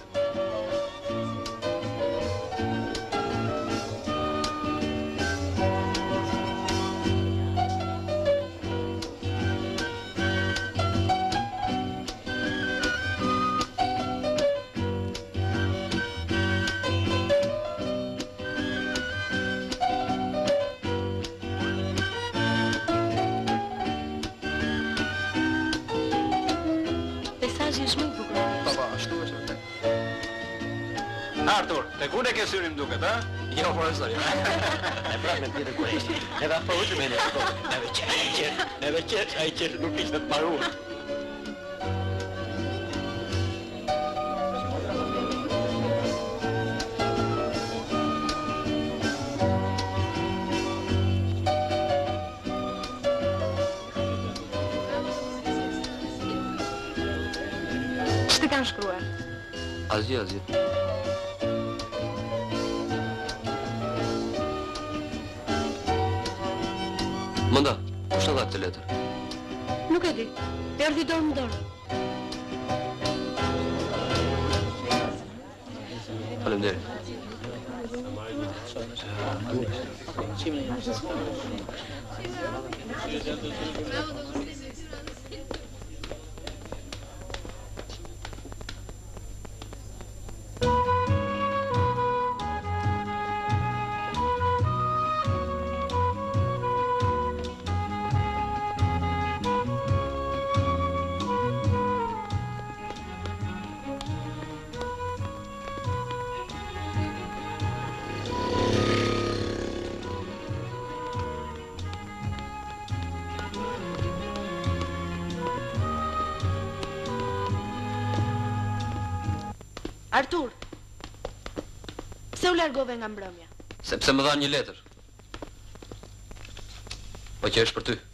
Pejsazhi është më i bukur. Po, ashtu është vërtet. Artur, tek unë e ke syrin duket, ha? Jo, profesor. E prap me tjetër kur ishte. Edhe apo u me në shkollë. Neve qesh, ai qesh nuk ishte të paruar. Ç'të kanë shkruar? Asgjë. Mënda, kush të dha këtë letër? Nuk e di. Erdhi dorë më dorë. Faleminderit. Artur, pse u largove nga mbrëmja? Sepse më dha një letër. Po që është për ty.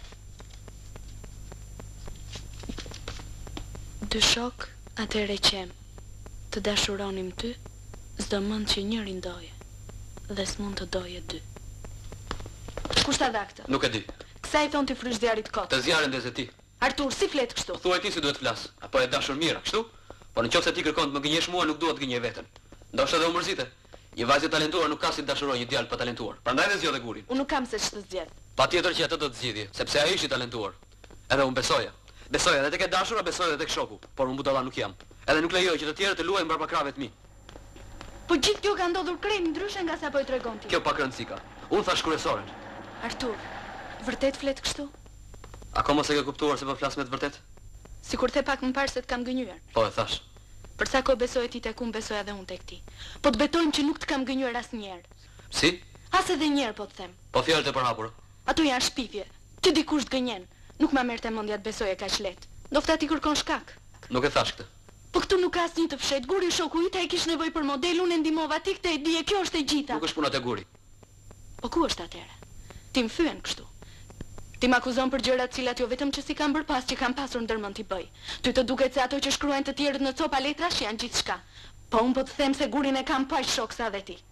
Dy shok, atëre qem, të dashuronim ty, s'do mend që njëri ndoje, dhe s'mund të doje dy. Kush ta dha këtë? Nuk e di. Kësa i thon ti frysh zjarit kot? Të zjarën dhe ti. Artur, si flet kështu? Thuaj ti si duhet flas, apo e dashur mira, kështu? Por në qoftë se ti kërkon të më gënjesh mua, nuk duhet të gënjej veten. Ndoshta edhe u mërzite. Një vajzë e talentuar nuk ka si të dashurojë një djalë pa talentuar. Prandaj dhe zgjodhe gurin. Unë nuk kam se ç'të zgjedh. Patjetër që atë do të zgjidhje, sepse ai ishte i talentuar. Edhe unë besoja. Besoja edhe tek e dashura, besoja edhe tek shoku, por unë budalla nuk jam. Edhe nuk lejoj që të tjerët të luajnë mbar pakrave të mi. Po gjithë kjo ka ndodhur krejt ndryshe nga sa po i tregon ti. Kjo pak rëndësi ka. Unë thash kryesoren. Artur, vërtet flet kështu? Akoma se ke kuptuar se po flas me të vërtet? Sikur the pak më parë se të kam gënjur. Po e thash. Për sa kohë besoje ti tek unë, besoj edhe unë tek ti. Po të betojmë që nuk të kam gënjur asnjëherë. Si? As edhe një herë po të them. Po fjalët e përhapura. Ato janë shpifje. Ti dikush të gënjen. Nuk ma merrte mendja të besoje kaq lehtë. Ndofta ti kërkon shkak. Nuk e thash këtë. Po këtu nuk ka asnjë të fshet. Guri shoku yt ai kishte nevojë për model, unë e ndihmova ti këtë e di, kjo është e gjitha. Nuk është puna te guri. Po ku është atëherë? Ti më fyen kështu. Ti më akuzon për gjëra të cilat jo vetëm që si kam bërë pas që kam pasur ndërmend t'i bëj. Ty të duket se ato që shkruajnë të tjerët në copa letrash janë gjithçka. Po unë po të them se gurin e kam pa shok sa dhe ti.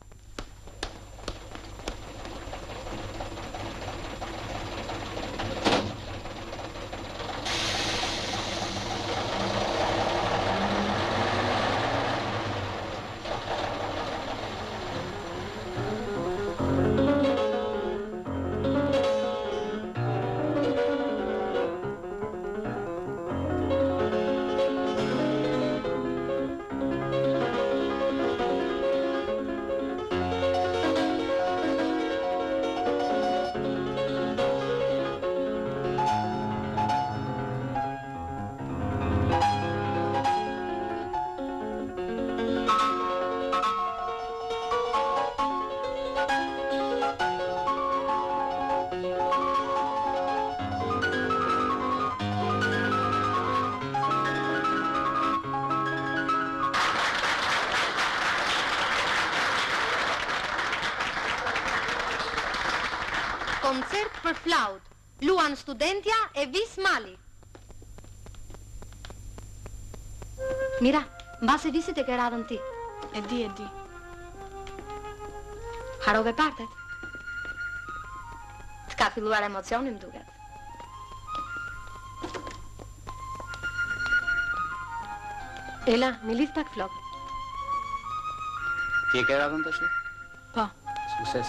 koncert për flaut. Luan studentja e Vis Mali. Mira, mbase visit e ke radhën ti. E di. Harove partet. T'ka filluar emocionin duket. Ela, mi lidh pak flokët. Ti e ke radhën tash? Po. Sukses.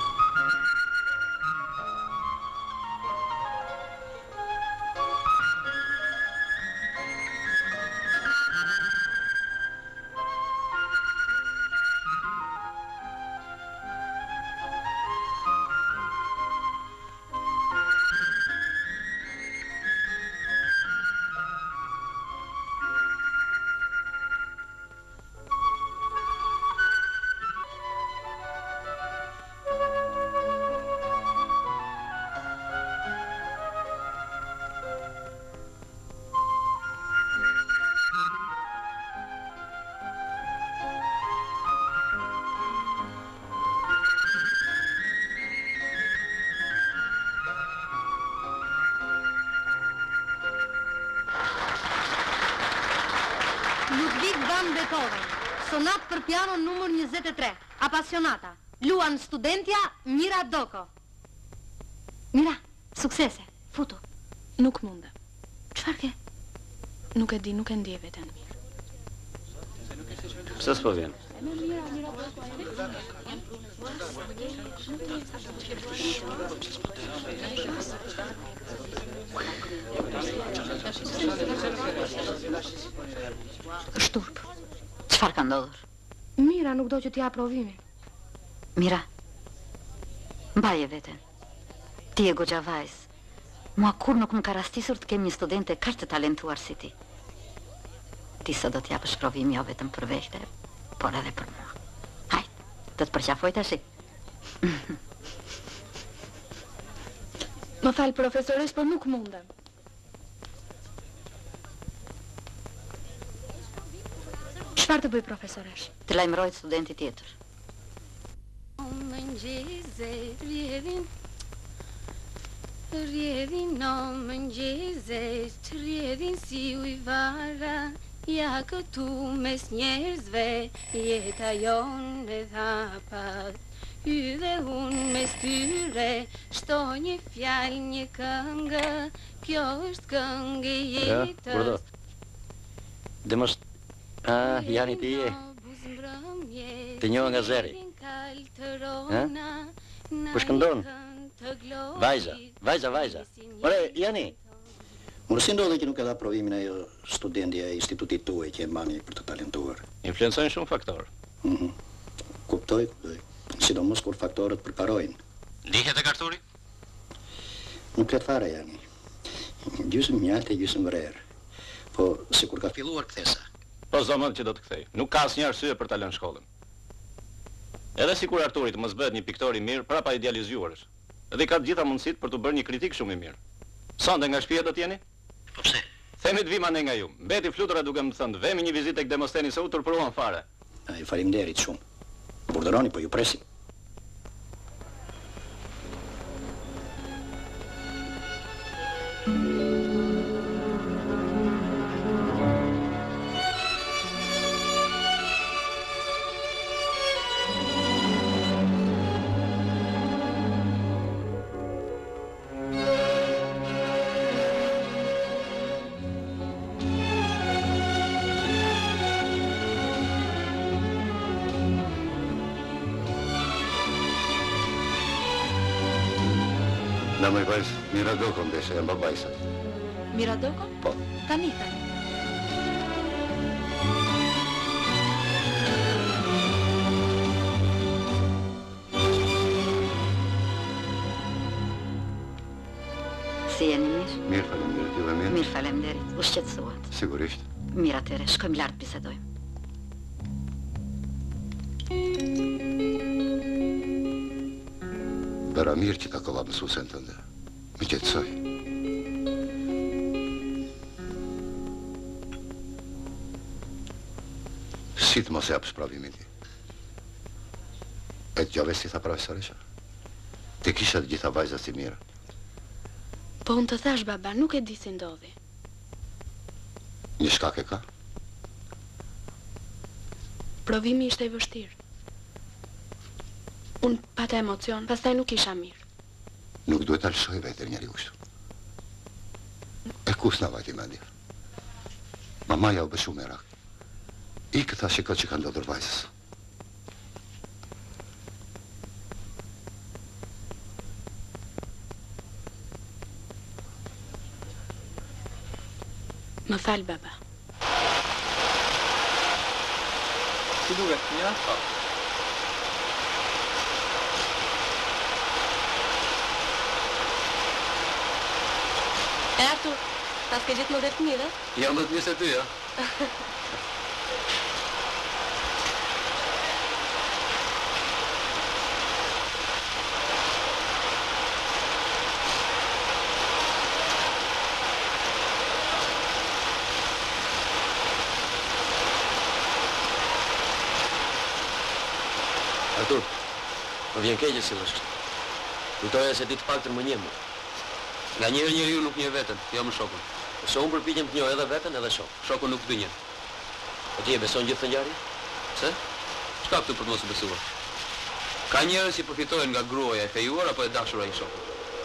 Ludwig van Beethoven, sonat për piano numër 23, Appassionata. Luan studentja Mira Doko. Mira, suksese, futu. Nuk mundem. Çfarë ke? Nuk e di, nuk e ndjej veten mirë. Pse s'po vjen? Është turp. Çfarë ka ndodhur? Mira nuk do që t'ja aprovimin. Mira, mbaje veten. Ti e goxha vajzë. Mua kur nuk më ka rastisur të kem një studente kaq të talentuar si ti. Ti sot do t'japësh provim jo vetëm për vete, por edhe për mua. Hajt, do të përqafoj tash. Më fal profesores, por nuk mundem. Çfarë të bëj profesoresh? Të lajmëroj studenti tjetër. Rjedhin në mëngjezet, rjedhin si ujvara, ja këtu mes njerëzve, jeta jonë e dhapat. Hydhe unë mes tyre, shto një fjalë, një këngë, kjo është këngë e jetës. Ja, kurdo. Dhe mështë, janë i ti e. Të njohë nga zeri. Po shkëndonë? Vajza. Ore, Jani. Mërë si ndodhe që nuk e dha provimin e studentja e institutit tuaj që e mbani për të talentuar? Influencojnë shumë faktorë. Kuptoj. Sidomos kur faktorët përparojnë. Ndihet e karturi? Nuk letë fare, Jani. Gjysëm mjaltë e gjysëm vrerë. Po, si kur ka filluar kthesa. Po zomën që do të kthej. Nuk ka asnjë arsye për ta lënë shkollën. Edhe sikur Arturi të mos bëhet një piktor i mirë, prapa idealizuar është. Edhe ka të gjitha mundësitë për të bërë një kritik shumë i mirë. Sonde nga shtëpia do të jeni? Po pse? Themi të vim ane nga ju. Mbeti flutura duke më thënë, vemi një vizitë tek Demosteni se u turpëruan fare. Ai faleminderit shumë. Urdhëroni, po ju presim. Da më vajzë, Mira Doko mbeshe, jam babajsa. Mira Doko? Po. Tani. Si jeni mirë? Mirë, faleminderit, ju dhe mirë? Mirë, faleminderit. U shqetësuat. Sigurisht. Mirë atëre, shkojmë lart bisedojmë. Bëra mirë që ka kolla mësuesen tënde. Më qetësoj. Si të mos e apës pravimin ti? E të gjove si tha profesoresha? Ti kisha të gjitha vajzat si mirë. Po unë të thash, baba, nuk e di si ndodhi. Një shkak e ka? Provimi ishte i vështirë. Unë pata emocion, pastaj nuk isha mirë. Nuk duhet të alëshoj vetër njeri ushtu. E kus në vajti mendje. Mamaja u bë shumë e rak. I këtha shiko që ka ndodhur vajzës. Më falë, baba. Si duket, mira? E Artur, pas ke gjithë model të mirë, Jam më të mirë se ty, ja? Artur, më vjen keqe si është. Kujtoja se ti të paktën më njeh mua. Nga njëherë njeriu nuk njeh veten, jo më shokun. Se unë përpiqem të njoh edhe veten edhe shok. Shokun nuk të njeh. Po ti e beson gjithë të ngjarje? Pse? Çka këtu për të mos u besuar? Ka njerëz që përfitojnë nga gruaja e fejuar apo e dashura e shokut.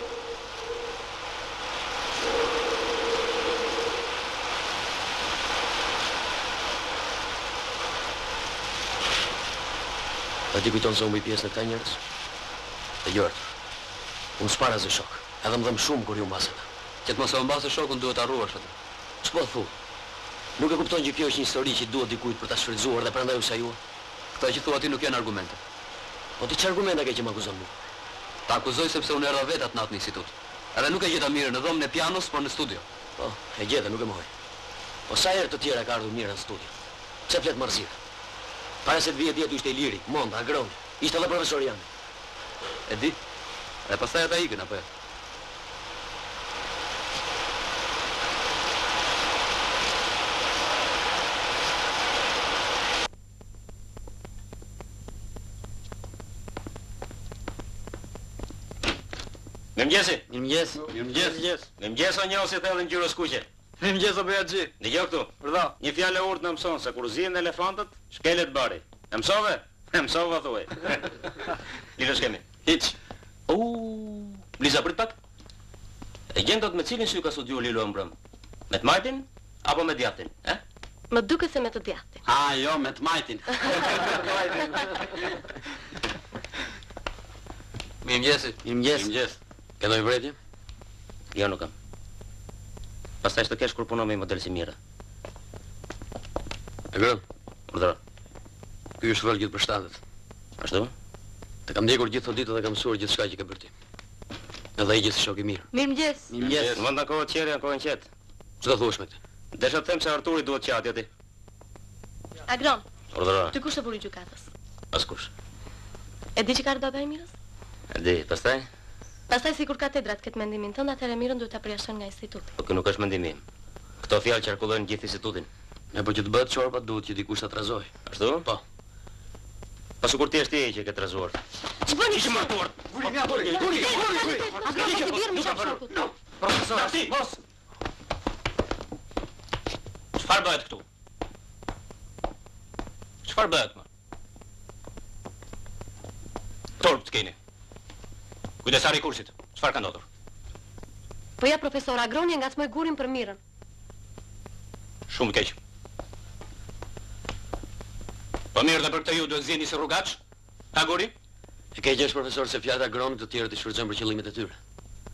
A ti kujton se unë bëj pjesë në këta njerëz? Të gjërë, unë s'para zë shok, edhe më dhem shumë kur ju mbasët. Që të mos e mbasë shokun duhet arruash atë. Ç'po thu? Nuk e kupton që kjo është një histori që duhet dikujt për ta shfrytzuar dhe prandaj u sajua. Këta që thua ti nuk janë argumente. Po ti ç'argumenta ke që m'akuzon mua? Ta akuzoj sepse unë erdha vetë atë natë në institut. Edhe nuk e gjeta mirë në dhomën e pianos, por në studio. Po, e gjeta, nuk e mohoj. Po sa herë të tjera ka ardhur mirë në studio? Pse flet marrëzira? Para se të vijë djetu ishte i liri, Monda, Agroni, ishte edhe profesor Jani. E di? E pastaj ata ikën, apo e? Mirëmëngjesi. Mirëmëngjes. Mirëmëngjes. Mirëmëngjes o njohë si thellën gjyros kuqe. Mirëmëngjes o Beaxhi. Dëgjoj këtu. Urdhë. Një fjalë e urtë na mëson se kur zihen elefantët, shkelet bari. E mësove? E mësova thuaj. Lidhësh kemi. Hiç. Liza prit pak. E gjen dot me cilin sy ka studiuar Lilo mbrëm? Me të majtin apo me djathtin, e? Më duket se me të djathtin. Ah, jo, me të majtin. Mirëmëngjes. Mirëmëngjes. Ke ndonjë vërejtje? Jo, nuk kam. Pastaj s'të kesh kur punon me model si mira. E gërëm. Urdhëro. Ky është vëll gjithë për shtatet. Ashtu? Të kam ndjekur gjithë ditën dhe kam mësuar gjithçka që ke bërë ti. Edhe ai gjithë shok i mirë. Mirëmëngjes. Mirëmëngjes. Në vend në kohë qerë, në kohën qetë. Ç'do thuash me këtë? Desha të them se Arturi duhet qati aty. Agron, Urdhëro. ty kush e buri gjykatës? Askush. E di që ka ardha e mirës? E di, pastaj? Pastaj sikur katedrat këtë mendimin tënd, atëherë mirën duhet ta përjashton nga instituti. Po kë nuk është mendim im. Këto fjalë qarkullojnë gjithë institutin. Ne po që të bëhet çorba duhet që dikush ta trazoj. Ashtu? Po. Pasukur ti është ti që ke trazuar. Ç'bëni? Ishim martuar. Guri. Agron, ti bjerë më shokut. Profesor, ti, mos. Çfarë bëhet këtu? Çfarë bëhet më? Torp të keni. Kujdesari i kursit. Çfarë ka ndodhur? Po ja, profesor, Agroni e ngacmoi gurin për mirën. Shumë keq. Po mirë dhe për këtë ju duhet zjeni si rrugaç? Ha guri? E keq është profesor se fjalët e Agronit të tjerë të shfrytëzojnë për qëllimet e tyre.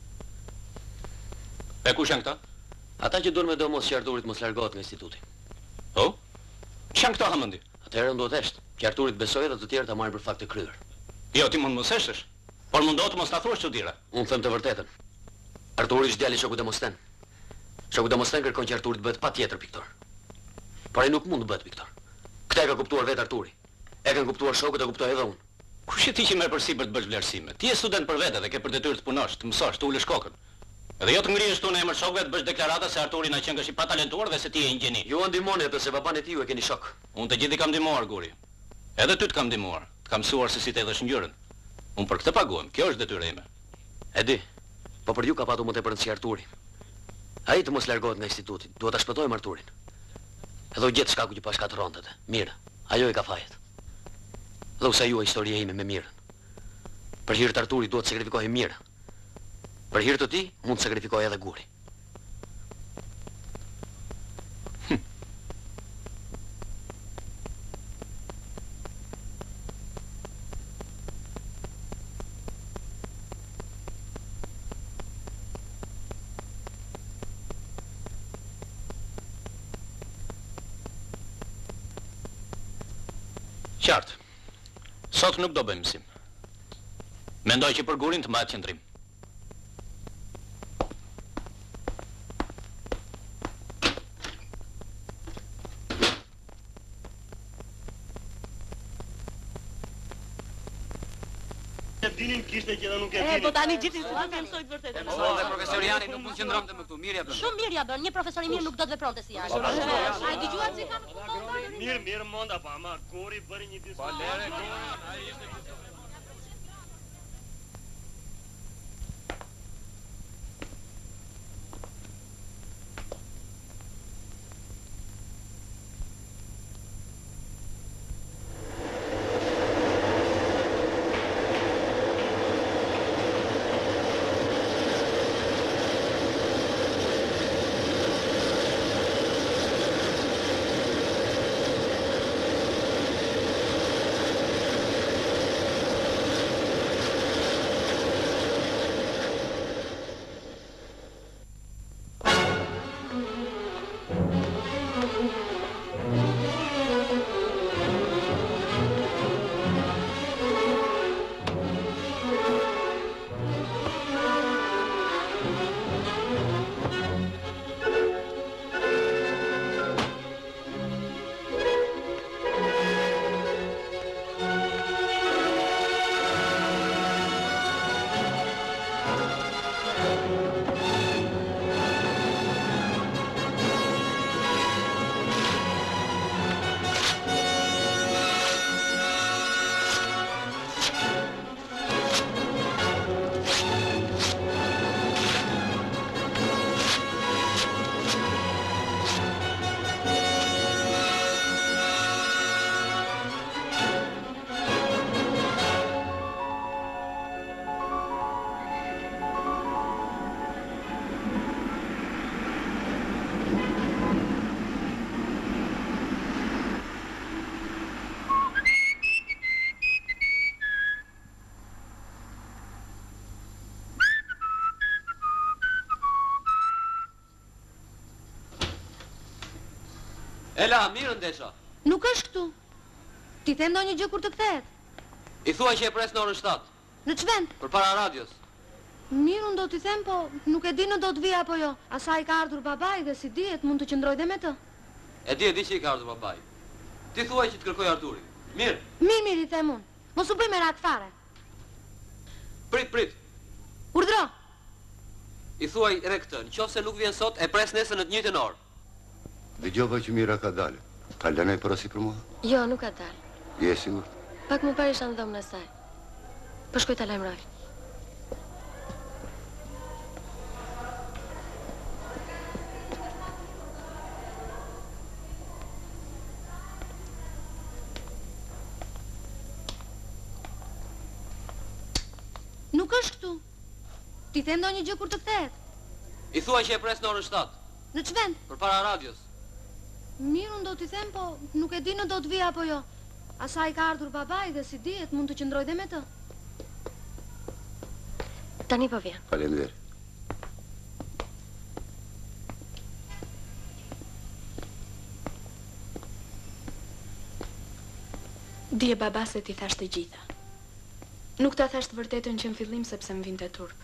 E kush janë këta? Ata që duan me do mos që Arturit mos largohet nga instituti. Po? Ç'janë këto hamëndi? Atëherë duhet esht, që Arturit besoj dhe të tjerë ta marrin për fakt të kryer. Jo, ti mund mos eshtesh. Por mundohet mos ta thuash çuditëra. Unë them të vërtetën. Arturi është djali i shokut Demosten. Shoku Demosten kërkon që Arturi të bëhet patjetër piktor. Por ai nuk mund të bëhet piktor. Këtë e ka kuptuar vetë Arturi. E kanë kuptuar shokët, e kuptoj edhe unë. Kush e ti që merr përsipër të bësh vlerësime? Ti je student për vete dhe ke për detyrë të punosh, të mësosh, të ulësh kokën. Edhe jo të ngrihesh tu në emër shokëve të bësh deklarata se Arturi na qenë që i patalentuar dhe se ti je inxhinier. Ju ndihmoni atë se baban e tij e keni shok. Unë të gjithë i kam ndihmuar Guri. Edhe ty të kam ndihmuar. Të kam mësuar se si të hedhësh ngjyrën. Unë për këtë paguam, kjo është detyra ime. E di, po për ju ka patu më tepër rëndësi Arturi. Ai të mos largohet nga instituti, duhet ta shpëtojmë Arturin. Edhe u gjetë shkaku që pa shkatërronte atë. Mirë, ajo i ka fajet. Dhe u sajua historia ime me Mirën. Për hir të Arturit duhet të sakrifikohej Mira. Për hir të tij mund të sakrifikohej edhe Guri. Qartë. Sot nuk do bëjmë mësim. Mendoj që për Gurin të mbajt qëndrim. Dinin kishte që nuk e dinin. Po tani gjithë instituti mësoj të vërtetë. Dhe profesori Jani nuk mund qëndronte më këtu. Mirë ja bën. Shumë mirë ja bën. Një profesor i mirë nuk do të vepronte si Jani. Ai dëgjuat si kanë Mirë, monda pa, ama Gori bëri një diskutim. Po lere Gori, ai ishte Ela, mirë ndesha. Nuk është këtu. Ti them ndonjë gjë kur të kthehet. I thua që e pres në orën 7. Në ç'vend? Përpara radios. Mirë, unë do t'i them, po nuk e di në do të vi apo jo. Asaj ka ardhur babai dhe si dihet mund të qëndroj dhe me të. E di që i ka ardhur babai. Ti thua që të kërkoj Arturin. Mirë. Mirë, i them unë. Mos u bëj me rak fare. Prit. Urdhro. I thuaj edhe këtë, nëse nuk vjen sot, e pres nesër në të njëjtën orë. Dëgjova që Mira ka dalë. Ka lënë ai porosi për mua? Jo, nuk ka dalë. Je sigur? Pak më parë isha në dhomën e saj. Po shkoj ta lajmëroj. Nuk është këtu. Ti them ndonjë gjë kur të kthehet. I thuaj që e pres në orën 7. Në ç'vend? Përpara radios. Mirë, unë do t'i them, po nuk e di në do të vi apo jo. Asaj ka ardhur babai dhe si dihet mund të qëndroj dhe me të. Tani po vjen. Faleminderit. Dje baba se ti thash të gjitha. Nuk ta thash të vërtetën që në fillim sepse më vinte turp.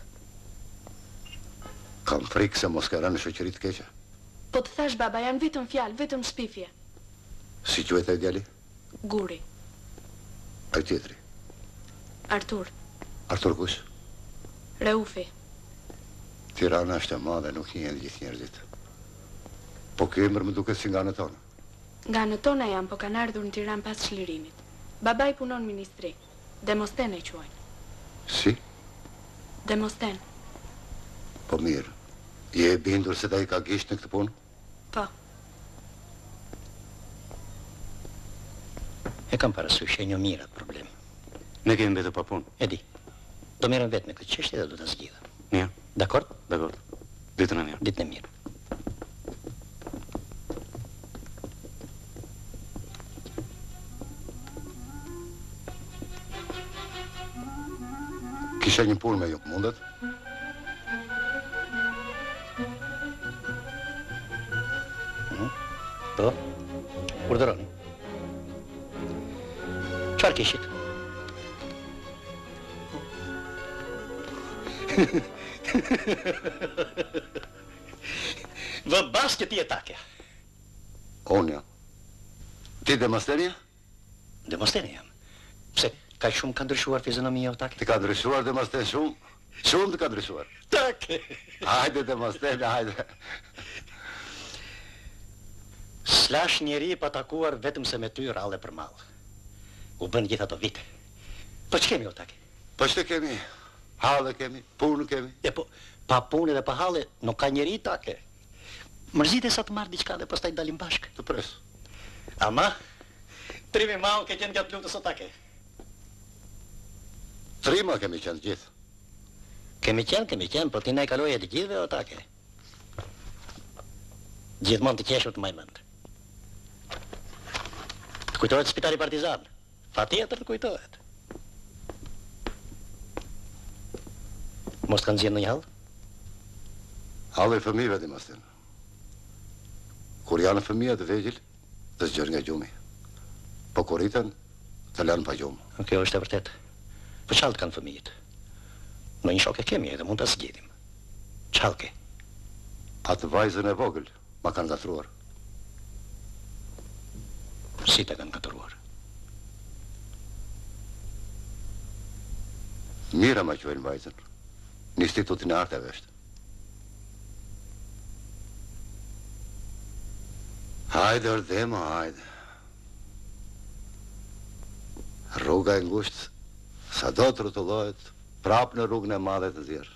Kam frikë se mos ka rënë në shoqëri të keqe. Po të thash baba, janë vetëm fjalë, vetëm shpifje. Si quhet ai djali? Guri. Ai tjetri. Artur. Artur kush? Reufi. Tirana është e madhe, nuk njihen gjithë njerëzit. Po ky emër më duket si nga në tonë. Nga në tona janë, po kanë ardhur në Tiranë pas çlirimit. Babai punon në ministri. Demostene e quajnë. Si? Demosten. Po mirë. Je e bindur se ta I ka gisht në këtë punë? Po. E kam parasysh e një mirë atë problem. Ne kemi mbetur pa punë. E di. Do merrem vetë me këtë çështje dhe do ta zgjidhem. Mirë. Dakord? Dakord. Ditën e mirë. Ditën e mirë. Kisha një punë me ju, mundet? Po? Urdhëroni. Çfarë kishit? Vë bashkë ti e take. Unë jam. Ti Demosteni? Demosteni jam. Pse, ka shumë ka ndryshuar fizionomia o take? Ti ka ndryshuar Demosteni shumë? Shumë të ka ndryshuar. Take! Hajde Demosteni, hajde. Slash njeri pa takuar vetëm se me ty rallë për mallë. U bën gjithë ato vite. Po që kemi o take? Po që kemi? Hallë kemi, punë kemi. E po, pa punë dhe pa hallë nuk ka njeri take. Mërzite sa të marrë diçka dhe pastaj dalim bashkë. Të pres. Ama, trimi ma unë ke qenë gjatë lutës o take. Trima kemi qenë gjithë. Kemi qenë, po ti na I kaloje të gjithëve o take. Gjithmonë të qeshur të majmend. Të kujtohet spitali Partizan. Pa tjetër të kujtohet. Mos të kanë zjenë në një hallë? Hallë I fëmijëve Demosteni. Kur janë fëmijë të vegjël, të zgjer nga gjumi. Po kur rriten, të lanë pa gjumë. Kjo është e vërtet. Po çallë kanë fëmijët? Në një shokë kemi edhe mund ta zgjedhim. Çallë ke? Atë vajzën e vogël ma kanë gatruar. Si të kanë gatruar? Mira ma quajnë vajzën. Në Institutin e Arteve është. Hajde, Ardema, hajde. Rruga e ngushtë, sa do të rrotullohet, prap në rrugën e madhe të zjerë.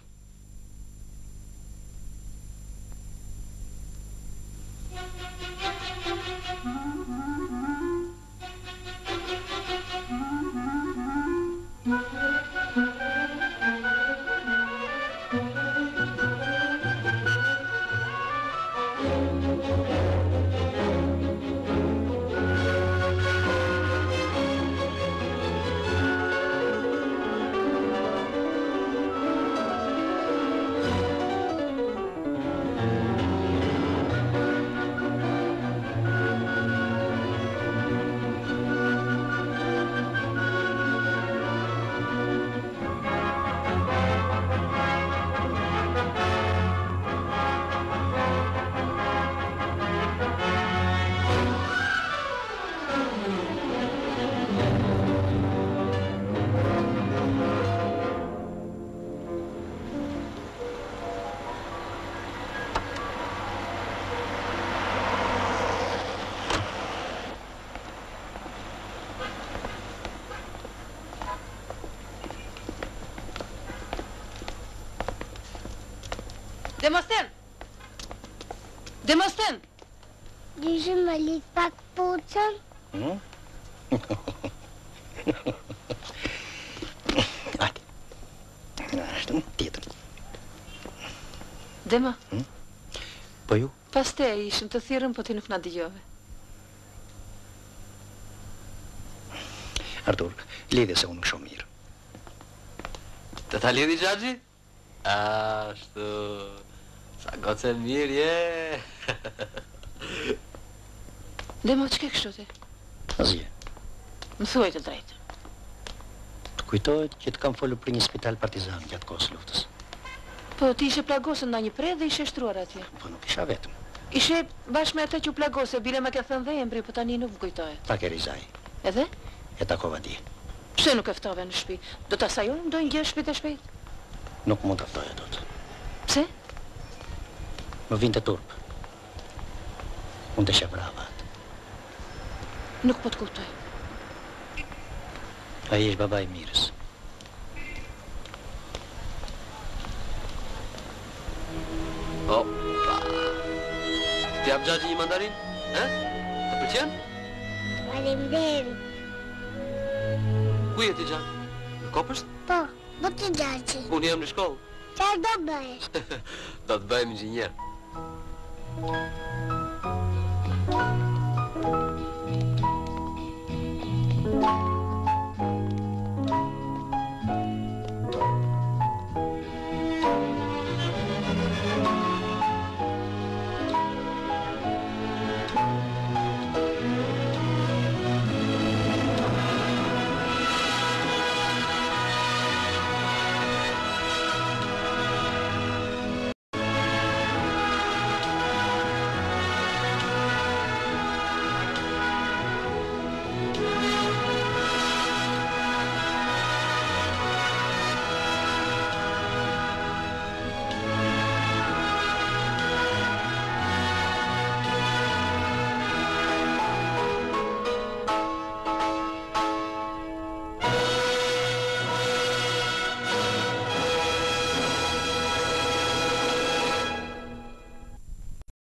Demosteni! Demosteni! Gjishë më lik pak pucën? Hajde. Ashtë në tjetër. Dema, Po ju? pas te ishëm të thirrën, po ti nuk na dëgjove. Artur, lidhe se unë shumë mirë. Të ta lidhi Xhaxhi? Ashtu. Sa gocë mirë je. Dema, ç'ke kështu ti? Asgjë. Më thuaj të drejtë. Të kujtohet që të kam folur për një spital partizan gjatë kohës luftës. Po ti ishe plagosur nga një pre dhe ishe shtruar atje. Po nuk isha vetëm. Ishe bashkë me atë që u plagose, bile me ka thënë dhe embri, po tani nuk më kujtohet. Ta ke Rizaj. Edhe? E takova dje. Pse nuk e ftove në shtëpi? Do ta sajojmë ndonjë gjë shpejt e shpejt? Nuk mund të ftoja dot. Pse? Më vinte turp. Unë të shë brava atë. Nuk po të kuptoj. Ai është baba I Mirës. jap gjaxhi një mandarin? Të pëlqen? Faleminderit. Ku je ti Gjan? Në Kopësht? Po, ti gjaxhi. Unë jam në shkollë. Çfarë do bëhesh? Do të bëhem inxhinier.